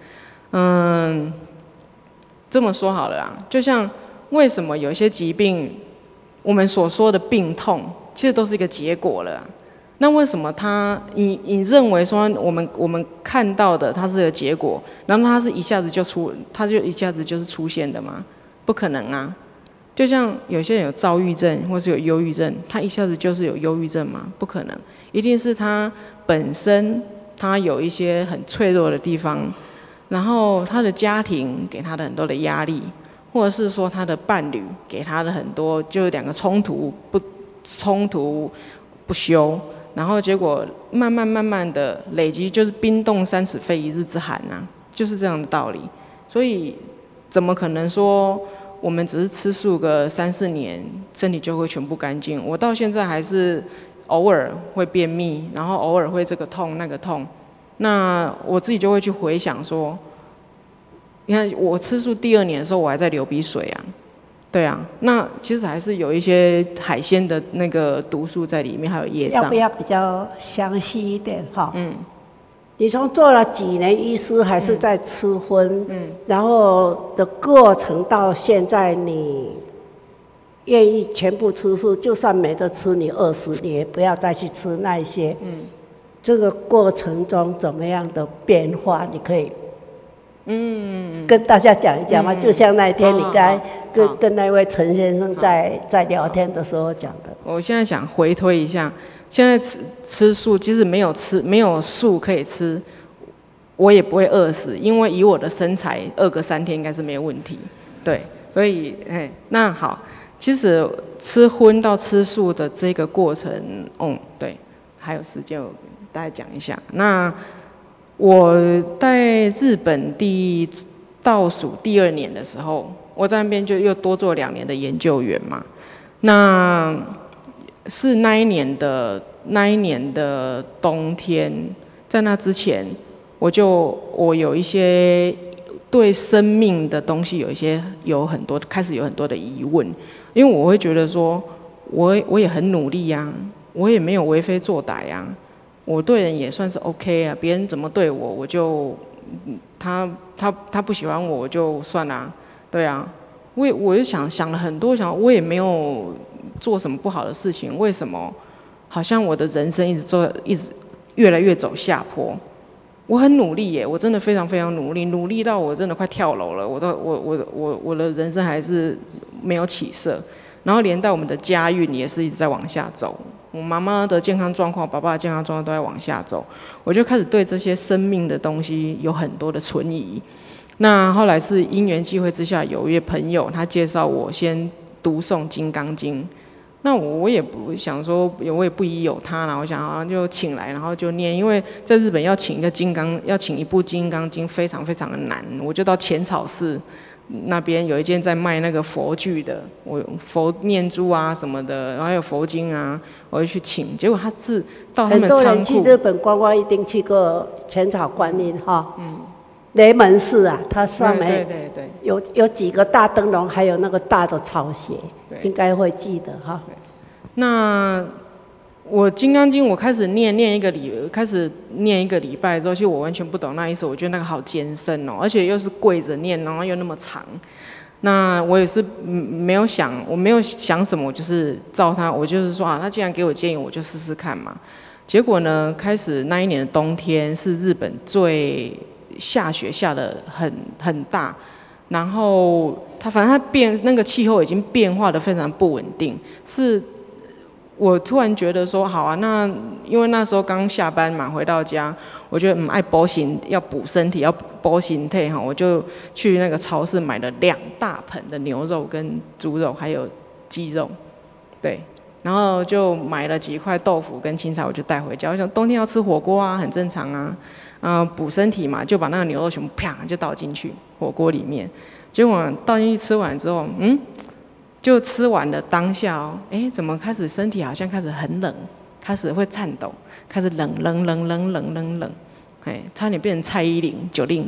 这么说好了啦，就像为什么有一些疾病，我们所说的病痛，其实都是一个结果了。那为什么你认为说我们看到的它是个结果，然后它就一下子就是出现的吗？不可能啊！就像有些人有躁郁症或是有忧郁症，他一下子就是有忧郁症吗？不可能，一定是他本身他有一些很脆弱的地方。然后他的家庭给他的很多的压力，或者是说他的伴侣给他的很多，就两个冲突不休，然后结果慢慢的累积，就是冰冻三尺非一日之寒啊，就是这样的道理。所以怎么可能说我们只是吃素个3、4年，身体就会全部干净？我到现在还是偶尔会便秘，然后偶尔会这个痛那个痛。那我自己就会去回想说，你看我吃素第2年的时候，我还在流鼻水啊，对啊，那其实还是有一些海鲜的那个毒素在里面，还有业障。 要不要比较详细一点哈？你从做了几年医师，还是在吃荤？然后的过程到现在，你愿意全部吃素，就算没得吃，你饿死，你也不要再去吃那一些。这个过程中怎么样的变化，你可以跟大家讲一讲吗？就像那天你刚跟那位陈先生在聊天的时候讲的。 我现在想回推一下，现在吃素，即使没有素可以吃，我也不会饿死，因为以我的身材，饿个3天应该是没有问题。对，所以那好，其实吃荤到吃素的这个过程，对，还有时间我大概讲一下。那我在日本倒数第2年的时候，我在那边就又多做2年的研究员嘛。那是那一年的冬天，在那之前，我有一些对生命的东西开始有很多的疑问，因为我会觉得说，我也很努力呀，我也没有为非作歹呀。我对人也算是 OK 啊，别人怎么对我，我就他不喜欢我，我就算啦，对啊。我就想了很多，我也没有做什么不好的事情，为什么好像我的人生一直越来越走下坡？ 我很努力耶，我真的非常非常努力，努力到我真的快跳楼了。我的人生还是没有起色，然后连带我们的家运也是一直在往下走。我妈妈的健康状况，爸爸的健康状况都在往下走，我就开始对这些生命的东西有很多的存疑。那后来是因缘际会之下，有一位朋友他介绍我先读诵《金刚经》。那我也不想说，我也不疑有他啦。我想好像就请来，然后就念，因为在日本要请一部《金刚经》非常非常的难。我就到浅草寺那边有一间在卖那个佛具的，我佛念珠啊什么的，然后还有佛经啊，我就去请。结果他是到他们仓库， 很多人去日本观光一定去过浅草观音哈。雷门寺啊，它上面有几个大灯笼，还有那个大的草鞋，应该会记得哈。 那我《金刚经》我开始念一个礼拜之后，其实我完全不懂那意思，我觉得那个好艰深哦，而且又是跪着念，然后又那么长。那我也是没有想什么，我就是照他，我就是说啊，他既然给我建议，我就试试看嘛。结果呢，开始那一年的冬天是日本最下雪下得很大，然后反正那个气候已经变化得非常不稳定。是我突然觉得说，好啊，那因为那时候刚下班嘛，回到家，我觉得爱补身，要补身体，要补身体哈，我就去那个超市买了2大盆的牛肉跟猪肉，还有鸡肉，对。然后就买了几块豆腐跟青菜，我就带回家。我想冬天要吃火锅啊，很正常啊，补身体嘛，就把那个牛肉全部啪就倒进去火锅里面。结果倒进去吃完之后，就吃完了当下哦，怎么开始身体好像开始很冷，开始会颤抖，开始冷，差点变成蔡依林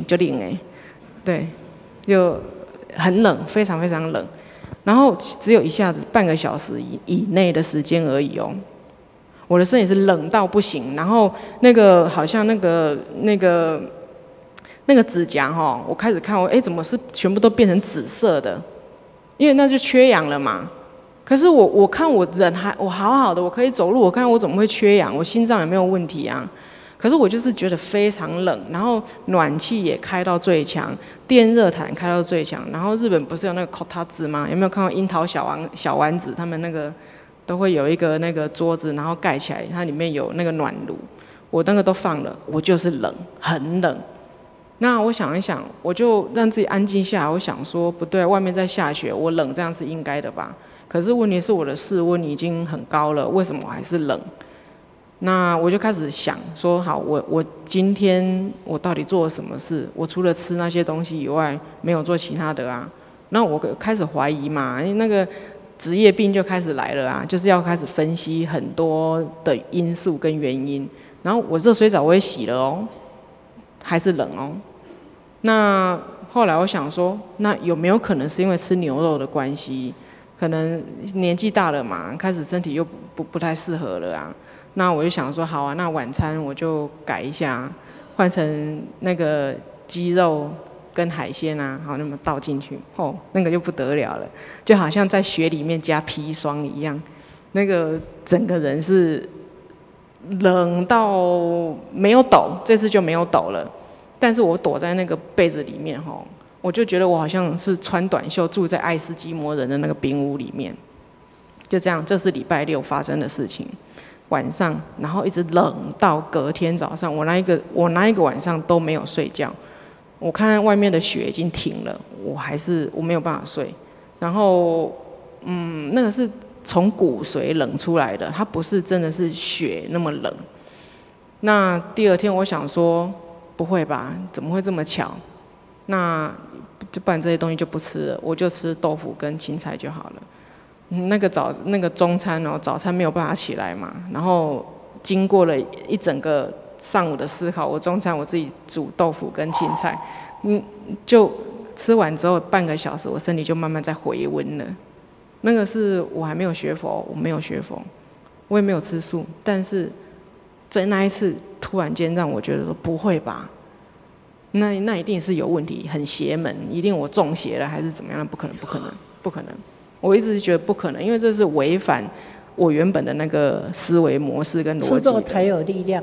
90对，就很冷，非常非常冷。然后只有一下子半个小时以内的时间而已哦，我的身体是冷到不行。然后那个好像那个指甲哈，我开始看怎么是全部都变成紫色的？因为那就缺氧了嘛。可是我看我人我好好的，我可以走路，我看我怎么会缺氧？我心脏也没有问题啊。可是我就是觉得非常冷，然后暖气也开到最强，电热毯开到最强。然后日本不是有那个 kotatsu 吗？有没有看到樱桃小丸子？他们那个都会有一个那个桌子，然后盖起来，它里面有那个暖炉。我那个都放了，我就是冷，很冷。那我想一想，我就让自己安静下来。我想说，不对，外面在下雪，我冷这样是应该的吧？可是问题是我的室温已经很高了，为什么我还是冷？那我就开始想说，好，我今天我到底做了什么事？我除了吃那些东西以外，没有做其他的啊。那我开始怀疑嘛，因为那个职业病就开始来了啊，就是要开始分析很多的因素跟原因。然后我热水澡我也洗了哦，还是冷哦。那后来我想说，那有没有可能是因为吃牛肉的关系？可能年纪大了嘛，开始身体又不太适合了啊。那我就想说，好啊，那晚餐我就改一下，换成那个鸡肉跟海鲜啊，好，那么倒进去，那个就不得了了，就好像在雪里面加砒霜一样，那个整个人是冷到没有抖，这次就没有抖了。但是我躲在那个被子里面，我就觉得我好像是穿短袖住在爱斯基摩人的那个冰屋里面。就这样，这是礼拜6发生的事情。晚上，然后一直冷到隔天早上，我那一个晚上都没有睡觉。我看外面的雪已经停了，我没有办法睡。然后，那个是从骨髓冷出来的，它不是真的是雪那么冷。那第二天我想说，不会吧？怎么会这么巧？那就不然这些东西就不吃了，我就吃豆腐跟青菜就好了。那个中餐哦，早餐没有办法起来嘛，然后经过了一整个上午的思考，我中餐我自己煮豆腐跟青菜，就吃完之后半个小时，我身体就慢慢在回温了。那个是我还没有学佛，我没有学佛，我也没有吃素，但是在那一次突然间让我觉得说不会吧，那一定是有问题，很邪门，一定我中邪了还是怎么样？不可能。我一直觉得不可能，因为这是违反我原本的那个思维模式跟逻辑的。 吃肉才有力量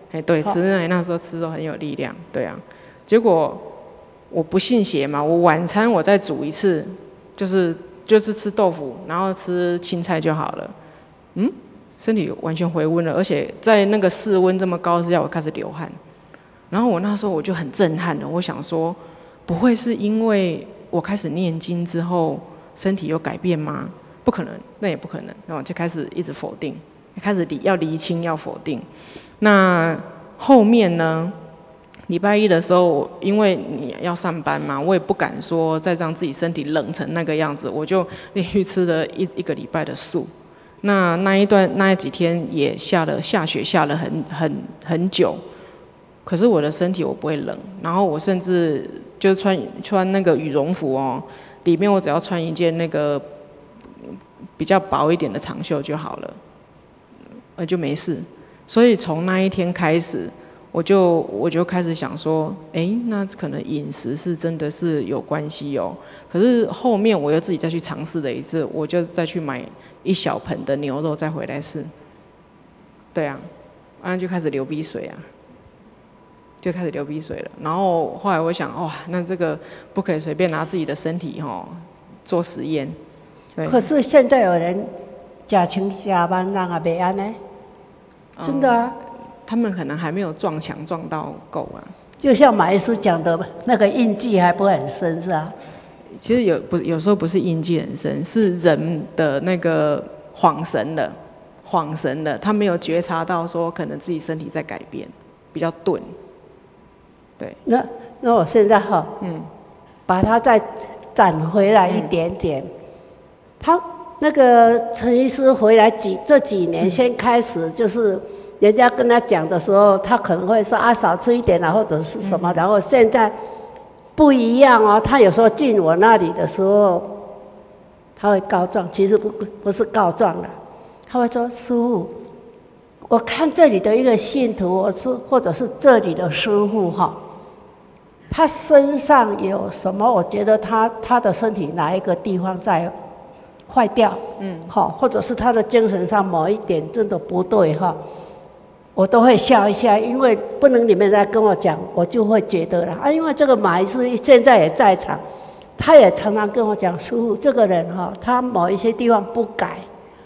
哎，对，那时候吃肉很有力量，对啊。结果我不信邪嘛，我晚餐我再煮一次，就是吃豆腐，然后吃青菜就好了。身体完全回温了，而且在那个室温这么高之下，我开始流汗。然后我那时候我就很震撼了，我想说，不会是因为我开始念经之后身体有改变吗？不可能，那也不可能。然后我就开始一直否定，开始要厘清，要否定。那后面呢？礼拜一的时候，因为你要上班嘛，我也不敢说再让自己身体冷成那个样子，我就连续吃了一个礼拜的素。那几天也下雪，下了很久，可是我的身体我不会冷，然后我甚至就穿那个羽绒服哦，里面我只要穿一件那个比较薄一点的长袖就好了，就没事。所以从那一天开始，我就开始想说，那可能饮食是真的是有关系哦。可是后面我又自己再去尝试了一次，我就再去买1小盆的牛肉再回来试。对啊，然后就开始流鼻水啊，就开始流鼻水了。然后后来我想，哇，那这个不可以随便拿自己的身体做实验。对。 可是现在有人假情假慢让啊没安呢，真的啊。 他们可能还没有撞墙撞到够啊。 就像马医师讲的，那个印记还不很深，是吧？ 其实有时候不是印记很深，是人的那个恍神了，他没有觉察到说可能自己身体在改变，比较钝。对。 那我现在把它再攒回来一点点。他那个陈医师回来这几年先开始就是。人家跟他讲的时候，他可能会说啊少吃一点啊，或者是什么。然后现在不一样哦，他有时候进我那里的时候，他会告状，其实不是告状了，他会说师父，我看这里的一个信徒，或者是这里的师父他身上有什么？我觉得他的身体哪一个地方在坏掉？或者是他的精神上某一点真的不对我都会笑一下，因为不能你们来跟我讲，我就会觉得了因为这个马医师现在也在场，他也常常跟我讲，师父这个人他某一些地方不改，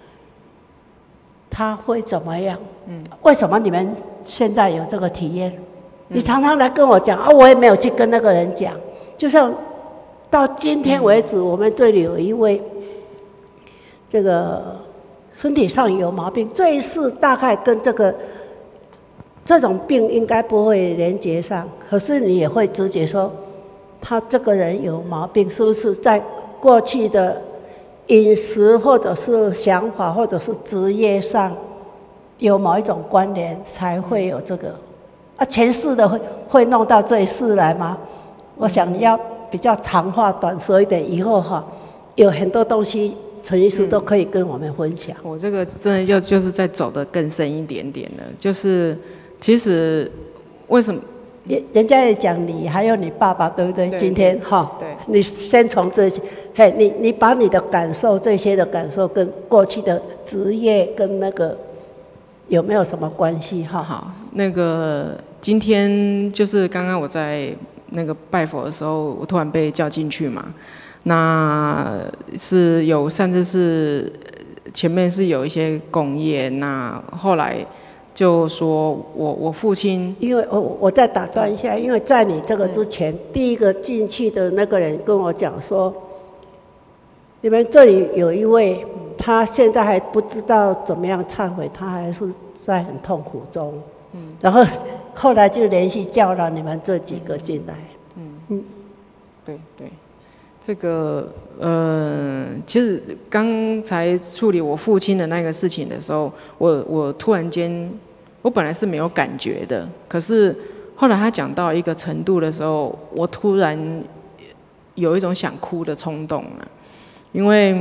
他会怎么样？为什么你们现在有这个体验？你常常来跟我讲我也没有去跟那个人讲。就像到今天为止，我们这里有一位这个身体上有毛病，这一世大概跟这种病应该不会连接上，可是你也会直觉说，他这个人有毛病，是不是在过去的饮食或者是想法或者是职业上有某一种关联，才会有这个前世的会弄到这一世来吗？我想要比较长话短说一点，以后有很多东西陈医师都可以跟我们分享。 我这个真的就是在走得更深一点点了，就是其实为什么人家也讲你还有你爸爸，对不对？今天对， 你先从这些，你把你的感受，这些的感受跟过去的职业跟那个有没有什么关系？ 好，那个今天就是刚刚我在那个拜佛的时候，我突然被叫进去嘛，那是有甚至是前面是有一些共业，那后来就说我父亲， 因为我再打断一下，因为在你这个之前，第一个进去的那个人跟我讲说，你们这里有一位，他现在还不知道怎么样忏悔，他还是在很痛苦中，然后后来就连续叫了你们这几个进来， 对，这个其实刚才处理我父亲的那个事情的时候，我突然间，我本来是没有感觉的，可是后来他讲到一个程度的时候，我突然有一种想哭的冲动了，因为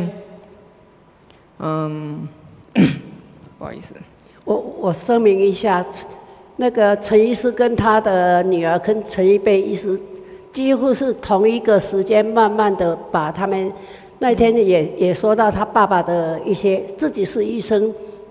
不好意思， 我声明一下，那个陈医师跟他的女儿跟陈一贝医师几乎是同一个时间，慢慢的把他们那天也说到他爸爸的一些，自己是医生，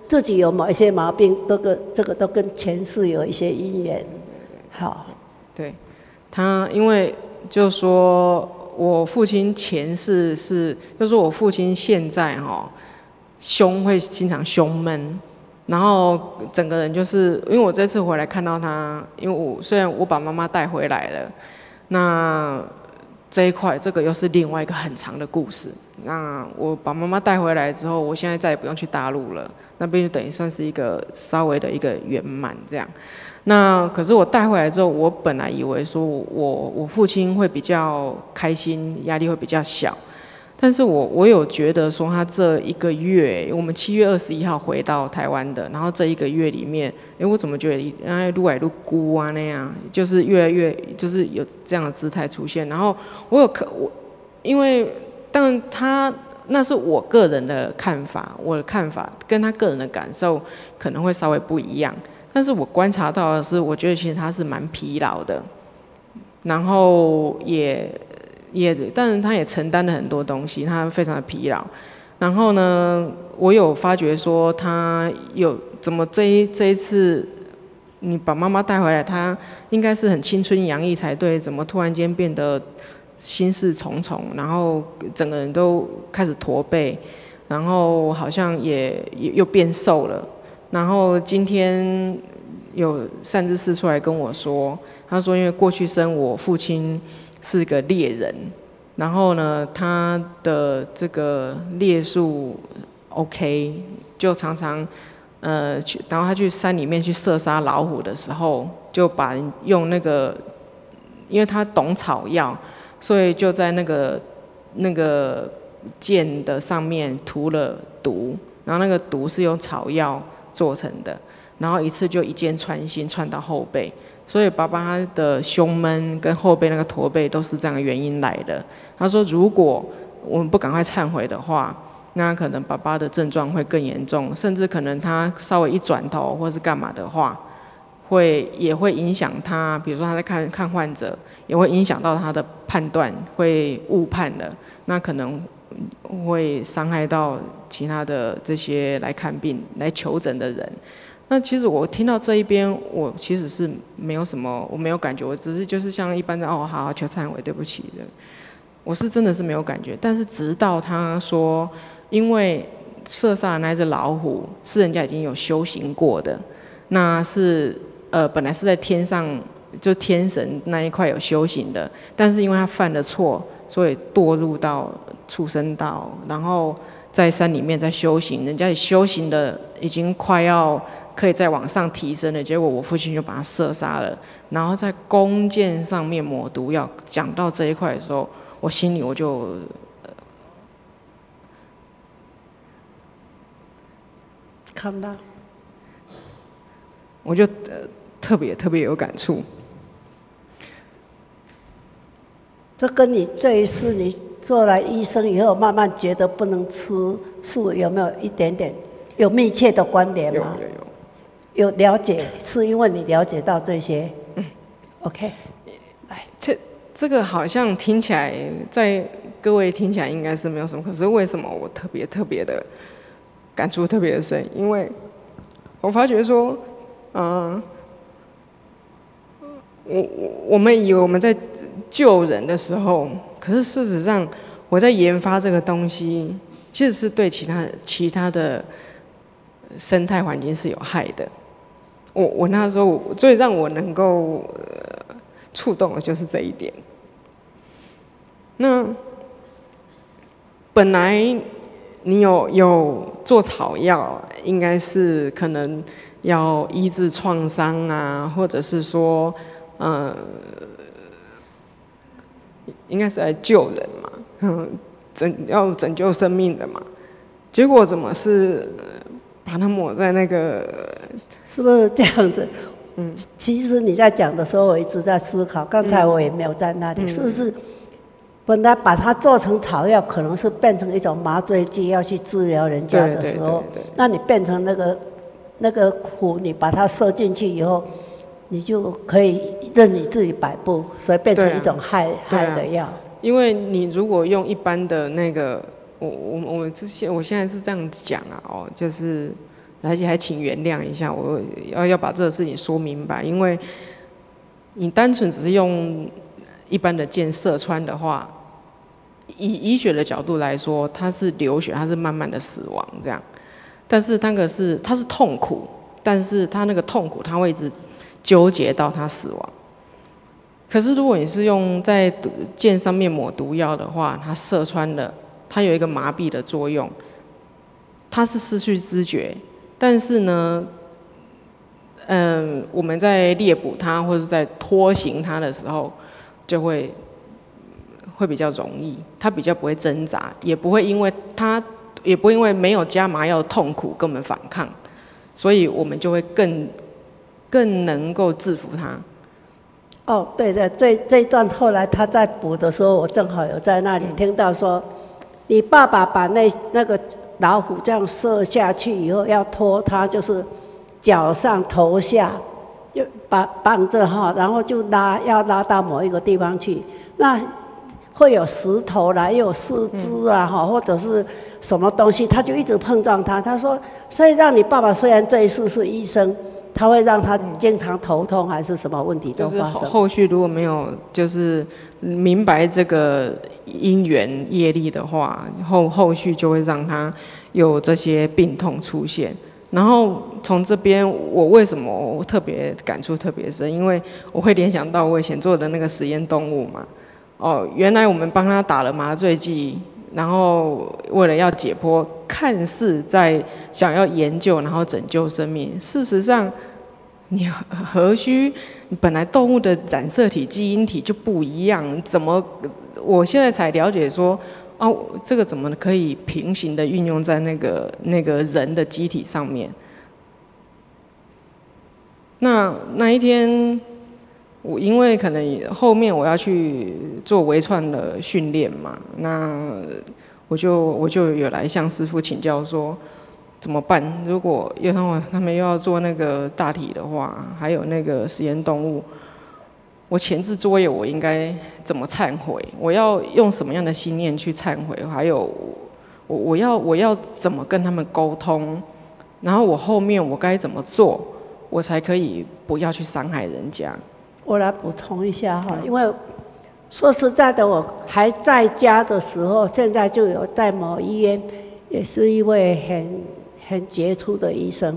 自己有某一些毛病，这个都跟前世有一些因缘。好， 对，他因为就说我父亲前世是，就说我父亲现在胸会经常胸闷，然后整个人就是因为我这次回来看到他，因为虽然我把妈妈带回来了，那这一块这个又是另外一个很长的故事。那我把妈妈带回来之后，我现在再也不用去大陆了，那边就等于算是一个稍微的一个圆满这样。那可是我带回来之后，我本来以为说我父亲会比较开心，压力会比较小。但是我有觉得说，他这一个月，我们7月21号回到台湾的，然后这一个月里面，我怎么觉得越来越孤啊那样，就是越来越就是有这样的姿态出现。然后因为当然他那是我个人的看法，我的看法跟他个人的感受可能会稍微不一样。但是我观察到的是，我觉得其实他是蛮疲劳的，然后但是他也承担了很多东西，他非常的疲劳。然后呢，我有发觉说他怎么这一次你把妈妈带回来，他应该是很青春洋溢才对，怎么突然间变得心事重重，然后整个人都开始驼背，然后好像也又变瘦了。然后今天有善知识出来跟我说，他说因为过去生我父亲是个猎人，然后呢他的这个猎术 OK， 就常常然后他去山里面去射杀老虎的时候，就用那个，因为他懂草药，所以就在那个箭的上面涂了毒，然后那个毒是用草药做成的，然后一次就一箭穿心，穿到后背，所以爸爸他的胸闷跟后背那个驼背都是这样的原因来的。他说，如果我们不赶快忏悔的话，那可能爸爸的症状会更严重，甚至可能他稍微一转头或是干嘛的话，也会影响他，比如说他在看患者，也会影响到他的判断，会误判了，那可能会伤害到其他的这些来看病、来求诊的人。那其实我听到这一边，我其实是没有什么，我没有感觉，我只是就是像一般的好求忏悔，对不起的，我是真的是没有感觉。但是直到他说，因为射杀的那只老虎是人家已经有修行过的，那是本来是在天上，就天神那一块有修行的，但是因为他犯了错，所以堕入到畜生道，然后在山里面在修行，人家也修行的已经快要可以再往上提升了，结果我父亲就把他射杀了，然后在弓箭上面抹毒药。讲到这一块的时候，我心里我就看到， 我就特别有感触。 这跟你这一次你做了医生以后，慢慢觉得不能吃素，有没有一点点有密切的关联吗？有了解，是因为你了解到这些。OK， 来， 这个好像听起来，在各位听起来应该是没有什么，可是为什么我特别的感触特别的深？因为我发觉说，我们以为我们在救人的时候，可是事实上我在研发这个东西，其实是对其他的生态环境是有害的。我那时候最让我能够触动的就是这一点。那本来你有做草药，应该是可能要医治创伤啊，或者是说应该是来救人嘛，要拯救生命的嘛。结果怎么是把它抹在那个？ 是不是这样子？其实你在讲的时候，我一直在思考。刚才我也没有在那里，是不是？本来把它做成草药，可能是变成一种麻醉剂，要去治疗人家的时候，那你变成那个苦，你把它射进去以后，你就可以任你自己摆布，所以变成一种害的药。 因为你如果用一般的那个，我现在是这样讲啊，就是而且还请原谅一下，我要把这个事情说明白，因为你单纯只是用一般的箭射穿的话，以医学的角度来说，它是流血，它是慢慢的死亡这样。但是它是痛苦，但是它那个痛苦，它会一直纠结到它死亡。可是如果你是用在箭上面抹毒药的话，它射穿了，它有一个麻痹的作用，它是失去知觉。但是呢，我们在猎捕它或者在拖行它的时候，就会比较容易，它比较不会挣扎，也不会因为没有加麻药的痛苦跟我们反抗，所以我们就会更能够制服它。 哦，对的，这一段后来他在捕的时候，我正好有在那里听到说，你爸爸把那个老虎这样射下去以后，要拖它，就是脚上头下就绑着哈，然后就要拉到某一个地方去，那会有石头啦，又有树枝啊哈，或者是什么东西，他就一直碰撞它。他说，所以让你爸爸虽然这一世是医生，他会让他经常头痛还是什么问题都发生。 就是后续如果没有就是明白这个因缘业力的话，后续就会让他有这些病痛出现。然后从这边，我为什么我特别感触特别深？因为我会联想到我以前做的那个实验动物嘛。哦，原来我们帮他打了麻醉剂，然后为了要解剖，看似在想要研究，然后拯救生命。事实上，你何须？本来动物的染色体、基因体就不一样，怎么？我现在才了解说，哦，这个怎么可以平行的运用在那个人的机体上面？那一天。因为可能后面我要去做微创的训练嘛，那我就有来向师父请教说怎么办？如果他们又要做那个大体的话，还有那个实验动物，我前置作业我应该怎么忏悔？我要用什么样的心念去忏悔？还有我要怎么跟他们沟通？然后我后面我该怎么做，我才可以不要去伤害人家？ 我来补充一下哈，因为说实在的，我还在家的时候，现在就有在某医院，也是一位很杰出的医生。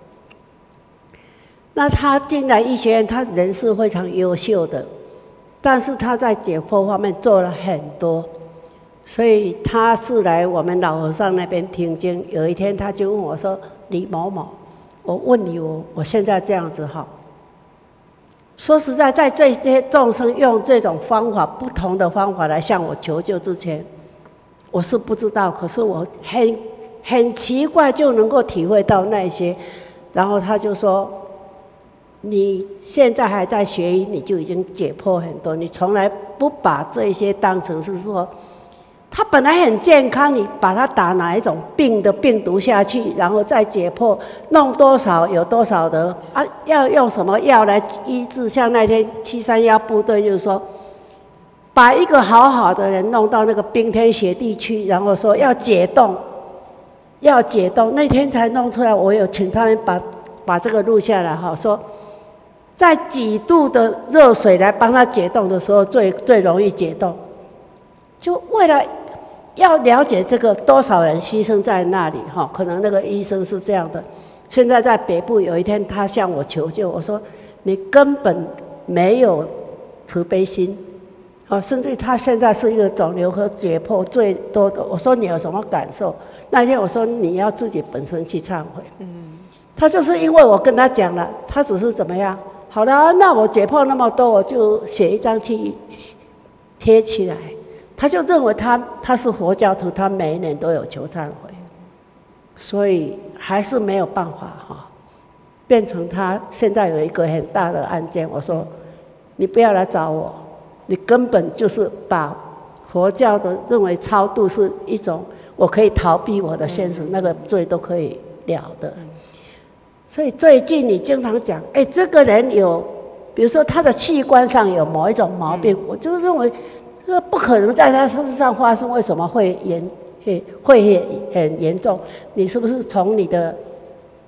那他进来医学院，他人是非常优秀的，但是他在解剖方面做了很多，所以他是来我们老和尚那边听经。有一天他就问我说：“李某某，我问你，我现在这样子哈。”说实在，在这些众生用这种方法、不同的方法来向我求救之前，我是不知道。可是我很奇怪，就能够体会到那些。然后他就说：“你现在还在学医，你就已经解剖很多，你从来不把这些当成是说。”他本来很健康，你把他打哪一种病的病毒下去，然后再解剖，弄多少有多少的啊？要用什么药来医治？像那天731部队就是说，把一个好好的人弄到那个冰天雪地去，然后说要解冻，要解冻。那天才弄出来，我有请他们把这个录下来哈，说在几度的热水来帮他解冻的时候，最容易解冻。就为了要了解这个多少人牺牲在那里哈，可能那个医生是这样的。现在在北部有一天，他向我求救，我说你根本没有慈悲心，甚至他现在是一个肿瘤和解剖最多的。我说你有什么感受？那天我说你要自己本身去忏悔。他就是因为我跟他讲了，他只是怎么样？好了，那我解剖那么多，我就写一张去贴起来。他就认为他是佛教徒，他每一年都有求忏悔，所以还是没有办法哈，变成他现在有一个很大的案件。我说你不要来找我，你根本就是把佛教的认为超度是一种我可以逃避我的现实，那个罪都可以了的。所以最近你经常讲，这个人有，比如说他的器官上有某一种毛病，我就认为。这个不可能在他身上发生，为什么会很严重？你是不是从你的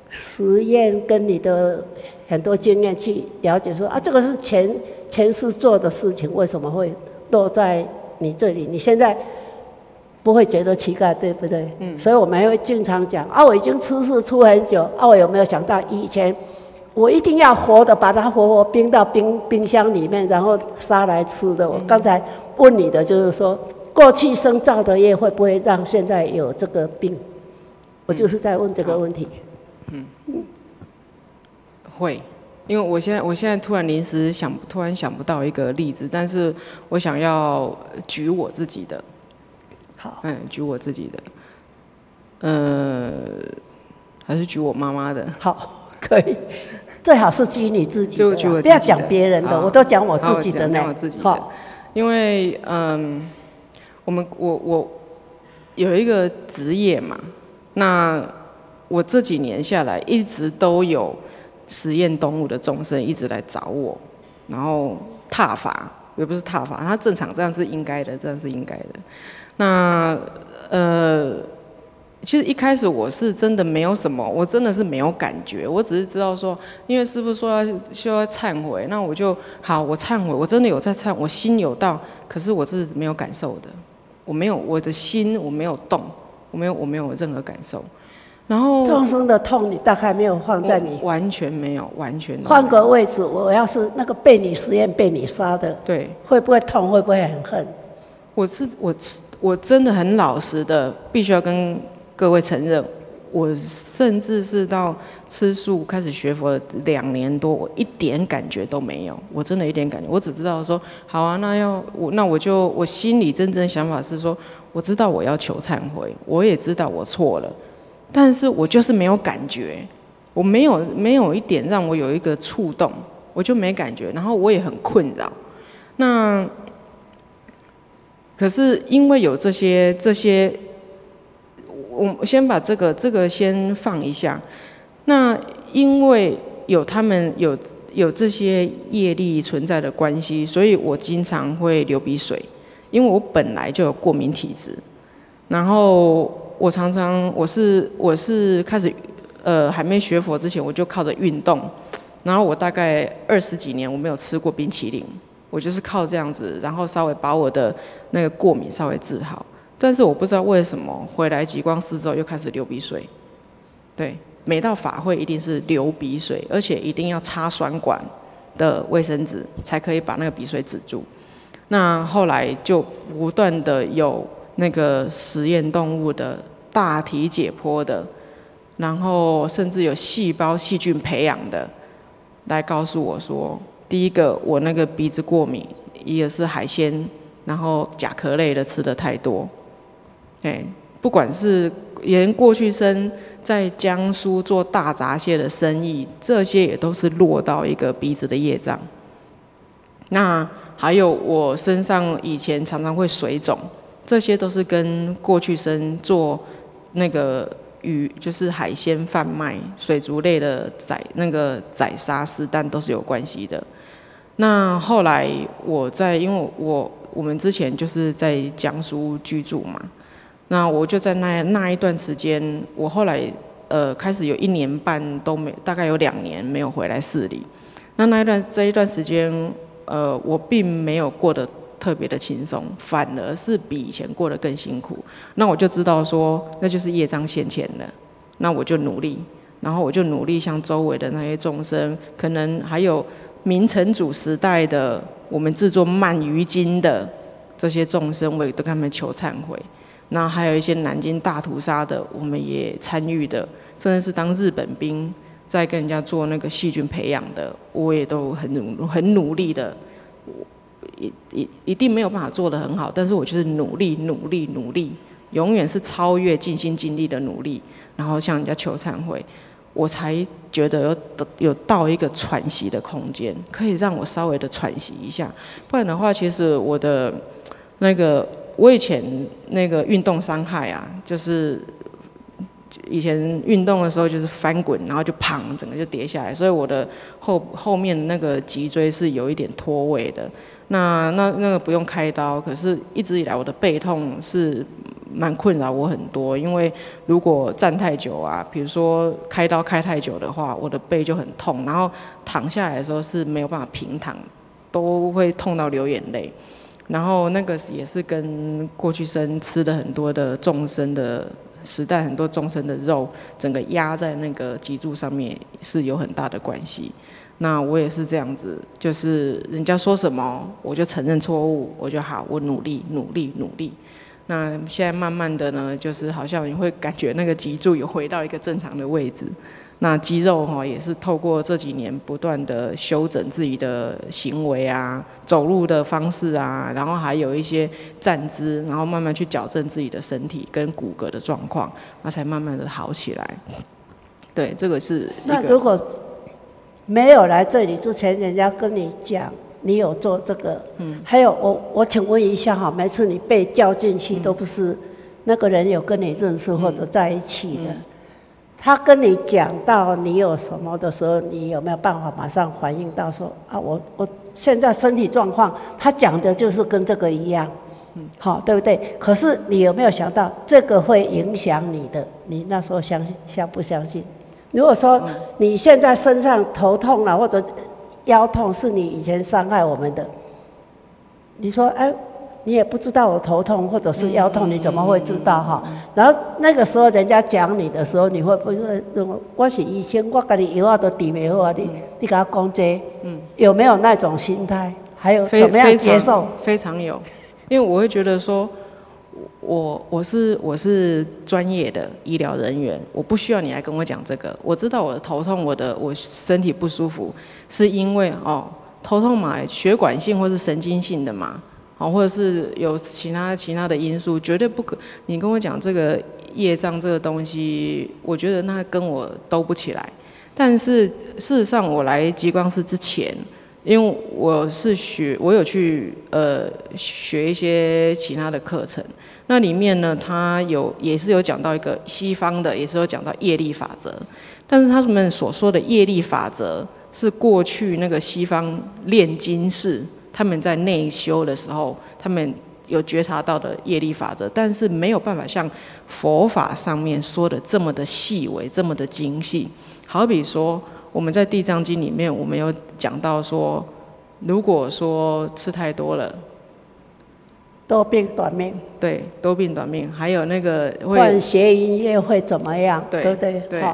实验跟你的很多经验去了解说，这个是前世做的事情，为什么会落在你这里？你现在不会觉得奇怪，对不对？所以我们会经常讲我已经吃素出很久，我有没有想到以前我一定要活的，把它活活冰到冰箱里面，然后杀来吃的。我刚才问你的就是说，过去生造的业会不会让现在有这个病？我就是在问这个问题。 会，因为我现在突然临时想不到一个例子，但是我想要举我自己的。 好， 举我自己的，还是举我妈妈的？ 好，可以，最好是举你自己的， 就举我自己的， 不要讲别人的，我都讲我自己的呢。 讲我自己的，因为我有一个职业嘛，那我这几年下来一直都有实验动物的众生一直来找我，然后挞伐，也不是挞伐，他正常这样是应该的，这样是应该的。那其实一开始我是真的没有什么，我真的是没有感觉，我只是知道说，因为师父说需要忏悔，那我就好，我忏悔，我真的有在忏，我心有到，可是我是没有感受的，我的心我没有动，我没有任何感受。然后众生的痛，你大概没有放在你， 完全没有，完全没有。 换个位置，我要是那个被你实验被你杀的， 对， 会不会痛？会不会很恨？ 我真的很老实的，必须要跟各位承认，我甚至是到吃素开始学佛2年多，我一点感觉都没有，我真的一点感觉，我只知道说，好啊，我心里真正的想法是说，我知道我要求忏悔，我也知道我错了，但是我就是没有感觉，我没有一点让我有一个触动，我就没感觉，然后我也很困扰，那。可是因为有这些，我先把这个先放一下。那因为有他们有这些业力存在的关系，所以我经常会流鼻水，因为我本来就有过敏体质。然后我常常我是开始还没学佛之前，我就靠着运动，然后我大概20几年我没有吃过冰淇淋。我就是靠这样子，然后稍微把我的那个过敏稍微治好，但是我不知道为什么回来极光寺之后又开始流鼻水。对，每到法会一定是流鼻水，而且一定要插栓管的卫生纸才可以把那个鼻水止住。那后来就不断的有那个实验动物的大体解剖的，然后甚至有细胞细菌培养的来告诉我说。第一个，我那个鼻子过敏，也是海鲜，然后甲壳类的吃的太多。不管是连过去生在江苏做大闸蟹的生意，这些也都是落到一个鼻子的业障。那还有我身上以前常常会水肿，这些都是跟过去生做那个鱼，就是海鲜贩卖、水族类的宰杀尸蛋都是有关系的。那后来因为我们之前就是在江苏居住嘛，那我就在那一段时间，我后来开始有1年半都没，大概有2年没有回来寺里。这一段时间，我并没有过得特别的轻松，反而是比以前过得更辛苦。那我就知道说，那就是业障现前了。那我就努力，然后我就努力向周围的那些众生，可能还有。明成祖时代的我们制作鳗鱼精的这些众生，我也都跟他们求忏悔。那还有一些南京大屠杀的，我们也参与的，甚至是当日本兵在跟人家做那个细菌培养的，我也都很努力的。一定没有办法做得很好，但是我就是努力，永远是超越尽心尽力的努力，然后向人家求忏悔。我才觉得有到一个喘息的空间，可以让我稍微的喘息一下。不然的话，其实我以前那个运动伤害啊，就是以前运动的时候就是翻滚，然后就砰，整个就跌下来，所以我的后面那个脊椎是有一点脱位的。那个不用开刀，可是一直以来我的背痛是蛮困扰我很多，因为如果站太久啊，比如说开刀开太久的话，我的背就很痛，然后躺下来的时候是没有办法平躺，都会痛到流眼泪。然后那个也是跟过去生吃的很多的众生的时代，很多众生的肉，整个压在那个脊柱上面是有很大的关系。那我也是这样子，就是人家说什么我就承认错误，我就好，我努力努力努力。那现在慢慢的呢，就是好像你会感觉那个脊柱有回到一个正常的位置。那肌肉也是透过这几年不断的修整自己的行为啊，走路的方式啊，然后还有一些站姿，然后慢慢去矫正自己的身体跟骨骼的状况，那才慢慢的好起来。对，这个是一个。 那如果没有来这里之前，人家跟你讲你有做这个，还有我请问一下哈，每次你被叫进去都不是那个人有跟你认识或者在一起的。他跟你讲到你有什么的时候，你有没有办法马上反应到说啊，我现在身体状况，他讲的就是跟这个一样，好，对不对？可是你有没有想到这个会影响你的？你那时候相不相信？如果说你现在身上头痛了或者腰痛是你以前伤害我们的，你说哎。你也不知道我头痛或者是腰痛，你怎么会知道哈？然后那个时候人家讲你的时候，你会不会认为我是医生，我给你药啊都治不好啊？你给他讲这，有没有那种心态？还有怎么样接受？ 非常有，因为我会觉得说，我是专业的医疗人员，我不需要你来跟我讲这个。我知道我的头痛，我身体不舒服，是因为头痛嘛，血管性或是神经性的嘛。或者是有其他的因素，绝对不可。你跟我讲这个业障这个东西，我觉得那跟我兜不起来。但是事实上，我来极光寺之前，因为我有去学一些其他的课程，那里面呢，它也是有讲到一个西方的，也是有讲到业力法则。但是他们所说的业力法则，是过去那个西方炼金士。他们在内修的时候，他们有觉察到的业力法则，但是没有办法像佛法上面说的这么的细微，这么的精细。好比说，我们在《地藏经》里面，我们有讲到说，如果说吃太多了， 多病短命。 对，多病短命，还有那个患邪淫业会怎么样？对不对？ 对。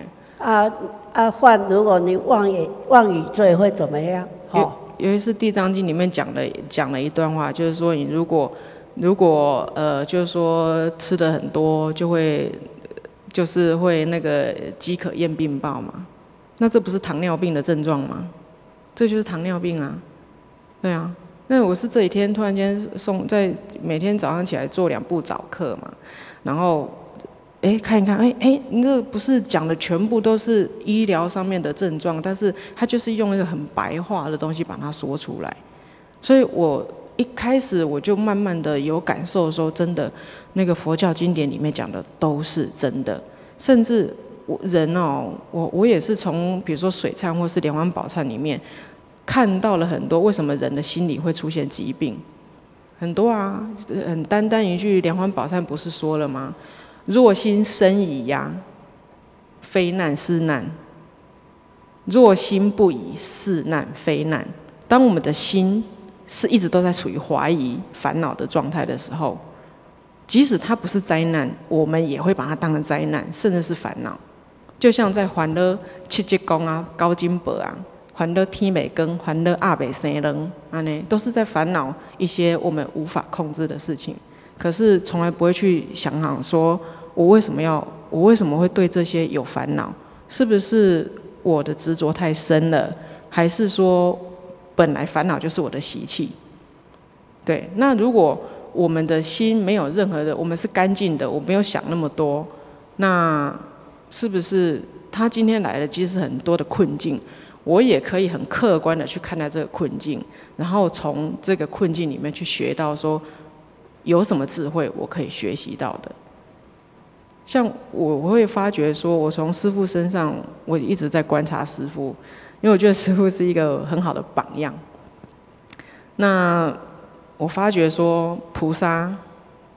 患如果你妄语罪会怎么样？ 尤其是《地藏经》里面讲了一段话，就是说你如果就是说吃的很多，就是会那个饥渴厌病暴嘛，那这不是糖尿病的症状吗？这就是糖尿病啊，对啊。那我是这几天突然间在每天早上起来做2部早课嘛，然后看一看，你这不是讲的全部都是医疗上面的症状，但是他就是用一个很白话的东西把它说出来，所以我一开始我就慢慢的有感受说，真的那个佛教经典里面讲的都是真的，甚至我也是从比如说水忏或是莲花宝忏里面看到了很多为什么人的心理会出现疾病，很多啊，很单一句莲花宝忏不是说了吗？若心生疑呀，非难是难；若心不疑，是难非难。当我们的心是一直都在处于怀疑、烦恼的状态的时候，即使它不是灾难，我们也会把它当成灾难，甚至是烦恼。就像在烦恼七节公啊、高金箔啊、烦恼天未光、烦恼阿未生人，都是在烦恼一些我们无法控制的事情。可是从来不会去想说，我为什么会对这些有烦恼？是不是我的执着太深了？还是说本来烦恼就是我的习气？对，那如果我们的心没有任何的，我们是干净的，我没有想那么多，那是不是他今天来了，即使很多的困境，我也可以很客观的去看待这个困境，然后从这个困境里面去学到说，有什么智慧我可以学习到的。像我会发觉说，我从师父身上，我一直在观察师父，因为我觉得师父是一个很好的榜样。那我发觉说，菩萨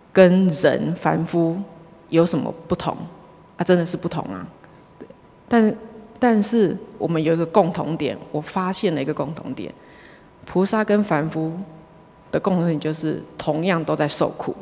跟人凡夫有什么不同啊？真的是不同啊。但是我们有一个共同点，我发现了一个共同点，菩萨跟凡夫的共同点就是同样都在受苦，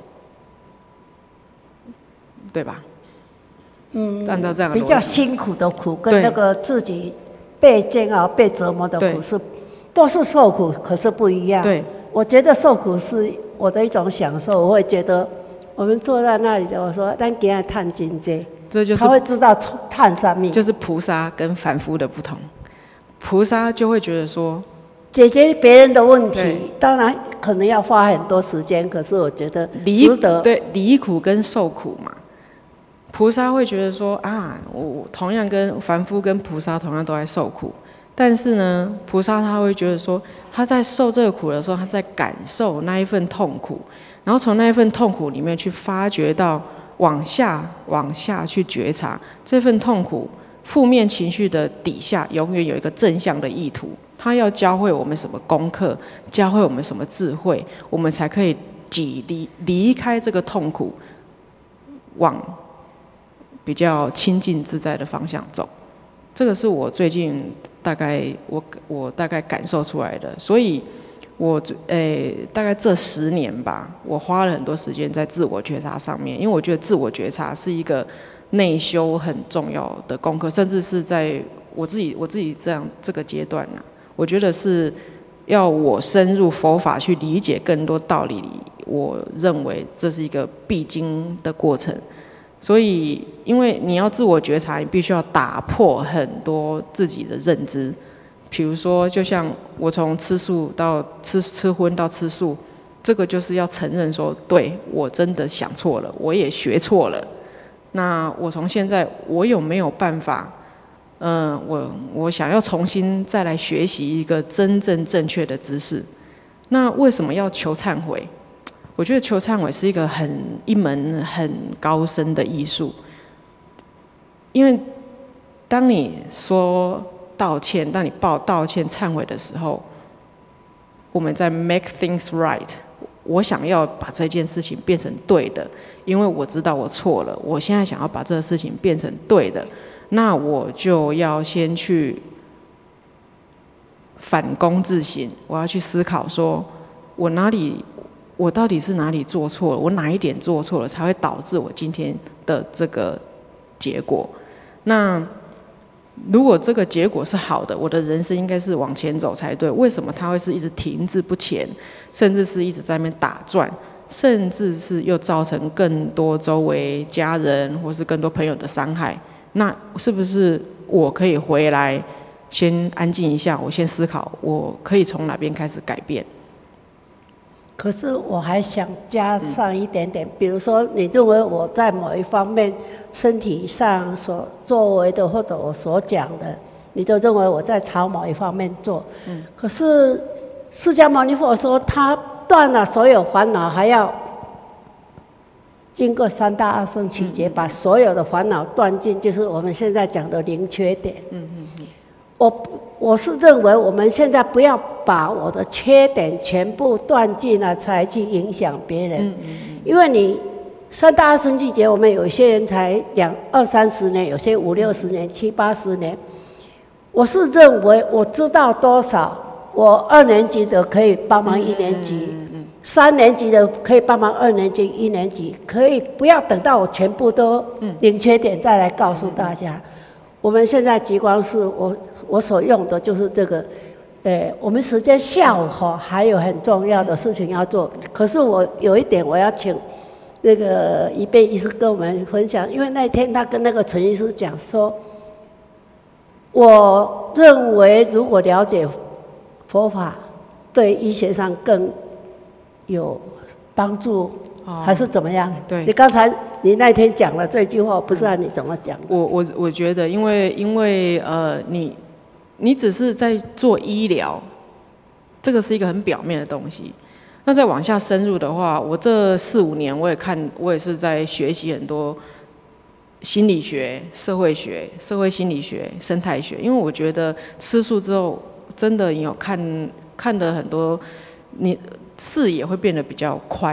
对吧？按照这样的比较辛苦的苦，跟那个自己被煎熬、被折磨的苦都是受苦，可是不一样。 对， 我觉得受苦是我的一种享受，我会觉得我们坐在那里的，我说咱今天探经这， 这就是他会知道探什么， 就是菩萨跟凡夫的不同。菩萨就会觉得说， 解决别人的问题，当然可能要花很多时间，可是我觉得值得。 对，离苦跟受苦嘛。菩萨会觉得说啊，我同样跟凡夫跟菩萨同样都在受苦，但是呢，菩萨他会觉得说，他在受这个苦的时候，他在感受那一份痛苦，然后从那一份痛苦里面去发掘到往下去觉察这份痛苦负面情绪的底下，永远有一个正向的意图。他要教会我们什么功课，教会我们什么智慧，我们才可以离开这个痛苦，往比较亲近自在的方向走。这个是我最近大概我大概感受出来的，所以我大概这10年吧，我花了很多时间在自我觉察上面，因为我觉得自我觉察是一个内修很重要的功课，甚至是在我自己这个阶段啊，我觉得是要我深入佛法去理解更多道理，我认为这是一个必经的过程。所以，因为你要自我觉察，你必须要打破很多自己的认知。比如说，就像我从吃素到吃荤到吃素，这个就是要承认说，对，我真的想错了，我也学错了。那我从现在，我有没有办法？我想要重新再来学习一个真正正确的知识。那为什么要求忏悔？我觉得求忏悔是一门很高深的艺术，因为当你说道歉，当你道歉、忏悔的时候，我们在 make things right。我想要把这件事情变成对的，因为我知道我错了。我现在想要把这个事情变成对的，那我就要先去反躬自省，我要去思考说，我到底是哪里做错了？我哪一点做错了，才会导致我今天的这个结果？那如果这个结果是好的，我的人生应该是往前走才对。为什么它会是一直停滞不前，甚至是一直在那边打转，甚至是又造成更多周围家人或是更多朋友的伤害？那是不是我可以回来先安静一下，我先思考，我可以从哪边开始改变？ 可是我还想加上一点点，比如说，你认为我在某一方面身体上所作为的，或者我所讲的，你就认为我在朝某一方面做。可是释迦牟尼佛说，他断了所有烦恼，还要经过3大阿僧祇劫，把所有的烦恼断尽，就是我们现在讲的零缺点。我是认为我们现在不要把我的缺点全部断尽了，才去影响别人。因为你3大阿僧祇劫，我们有些人才20-30年，有些50-60年、70-80年。我是认为我知道多少，我2年级的可以帮忙1年级，3年级的可以帮忙2年级、1年级，可以不要等到我全部都零缺点再来告诉大家。我们现在极光是我所用的就是这个，我们时间下午还有很重要的事情要做。可是我有一点我要请那个一贝医师跟我们分享，因为那天他跟那个陈医师讲说，我认为如果了解佛法，对医学上更有帮助。还是怎么样？ 对， 你刚才你那天讲了这句话，我不知道你怎么讲。 我觉得，因为你只是在做医疗，这个是一个很表面的东西。那再往下深入的话，我这4-5年我也是在学习很多心理学、社会学、社会心理学、生态学，因为我觉得吃素之后，真的你有看的很多，你视野会变得比较宽。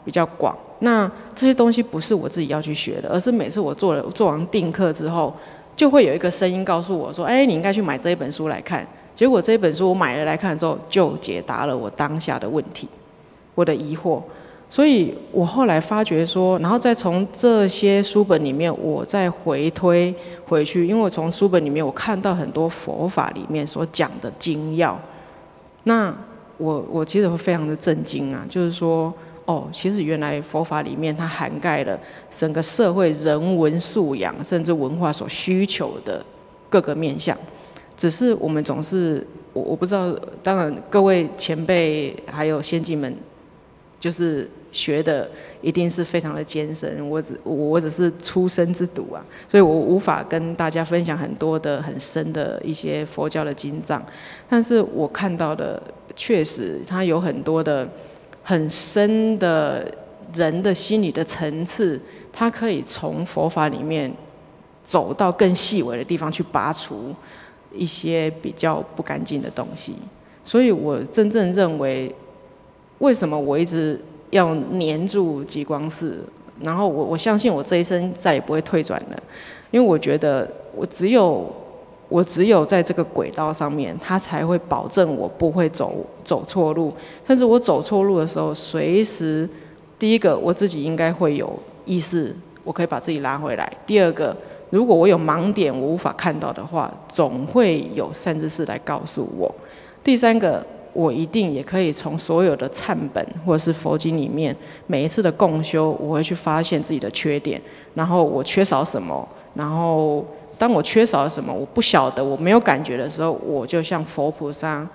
比较广。那这些东西不是我自己要去学的，而是每次我做完定课之后，就会有一个声音告诉我说：“哎，你应该去买这一本书来看。”结果这一本书我买了来看之后，就解答了我当下的问题，我的疑惑。所以我后来发觉说，然后再从这些书本里面，我再回推回去，因为我从书本里面我看到很多佛法里面所讲的精要，那我其实会非常的震惊啊，就是说，哦，其实原来佛法里面它涵盖了整个社会人文素养甚至文化所需求的各个面向。只是我们总是我不知道，当然各位前辈还有先进们，就是学的一定是非常的艰深，我只是初生之犊啊，所以我无法跟大家分享很多的很深的一些佛教的经藏，但是我看到的确实它有很多的很深的人的心理的层次，它可以从佛法里面走到更细微的地方去拔除一些比较不干净的东西。所以我真正认为，为什么我一直要黏住极光寺，然后我相信我这一生再也不会退转了，因为我觉得我只有在这个轨道上面，它才会保证我不会走错路。但是我走错路的时候，随时第一个我自己应该会有意识，我可以把自己拉回来；第二个，如果我有盲点我无法看到的话，总会有善知识来告诉我；第三个，我一定也可以从所有的忏本或者是佛经里面每一次的共修，我会去发现自己的缺点，然后我缺少什么，然后当我缺少了什么，我不晓得，我没有感觉的时候，我就向佛菩萨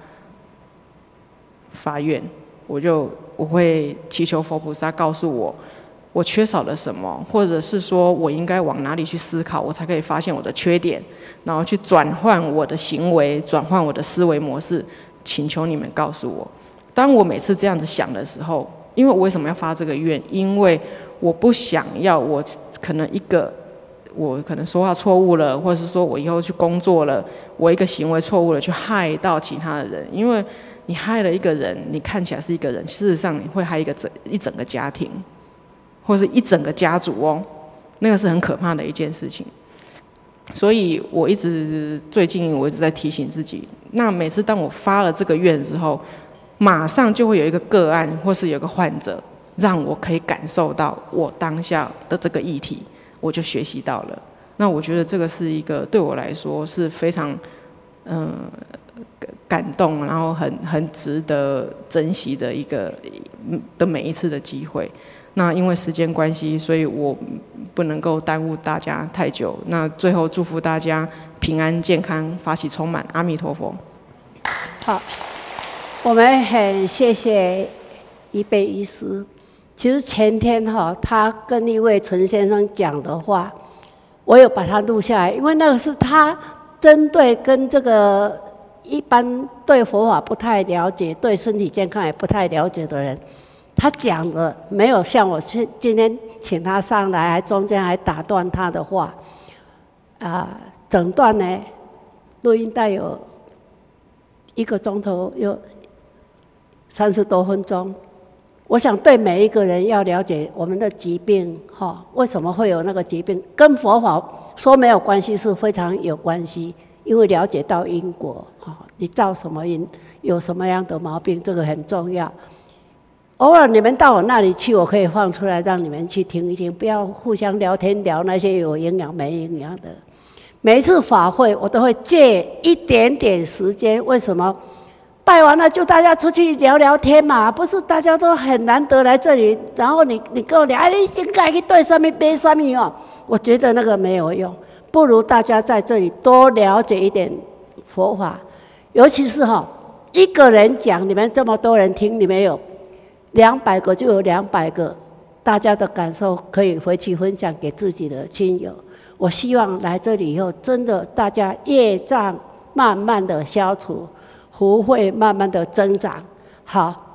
发愿，我会祈求佛菩萨告诉我我缺少了什么，或者是说我应该往哪里去思考，我才可以发现我的缺点，然后去转换我的行为，转换我的思维模式，请求你们告诉我。当我每次这样子想的时候，因为我为什么要发这个愿？因为我不想要我可能我可能说话错误了，或者是说我以后去工作了，我一个行为错误了，去害到其他的人。因为你害了一个人，你看起来是一个人，事实上你会害一整个家庭，或是一整个家族哦，那个是很可怕的一件事情。所以最近我一直在提醒自己，那每次当我发了这个愿之后，马上就会有一个个案或是有个患者，让我可以感受到我当下的这个议题，我就学习到了。那我觉得这个是一个对我来说是非常感动，然后很值得珍惜的每一次的机会。那因为时间关系，所以我不能够耽误大家太久。那最后祝福大家平安健康，法喜充满，阿弥陀佛。 好，我们很谢谢一贝医师。其实前天他跟一位陈先生讲的话，我有把它录下来，因为那个是他针对跟这个一般对佛法不太了解、对身体健康也不太了解的人，他讲的没有像我今天请他上来，还中间还打断他的话，整段呢录音带有1个钟头，有30多分钟。我想对每一个人要了解我们的疾病，为什么会有那个疾病，跟佛法说没有关系是非常有关系，因为了解到因果，你造什么因，有什么样的毛病，这个很重要。偶尔你们到我那里去，我可以放出来让你们去听一听，不要互相聊天聊那些有营养没营养的。每一次法会我都会借一点点时间，为什么？拜完了就大家出去聊聊天嘛，不是大家都很难得来这里，然后你跟我聊，你应该去对上面背上面哦，我觉得那个没有用，不如大家在这里多了解一点佛法，尤其是一个人讲，你们这么多人听，你们有200个就有200个，大家的感受可以回去分享给自己的亲友。我希望来这里以后，真的大家业障慢慢的消除，福慧慢慢的增长。好。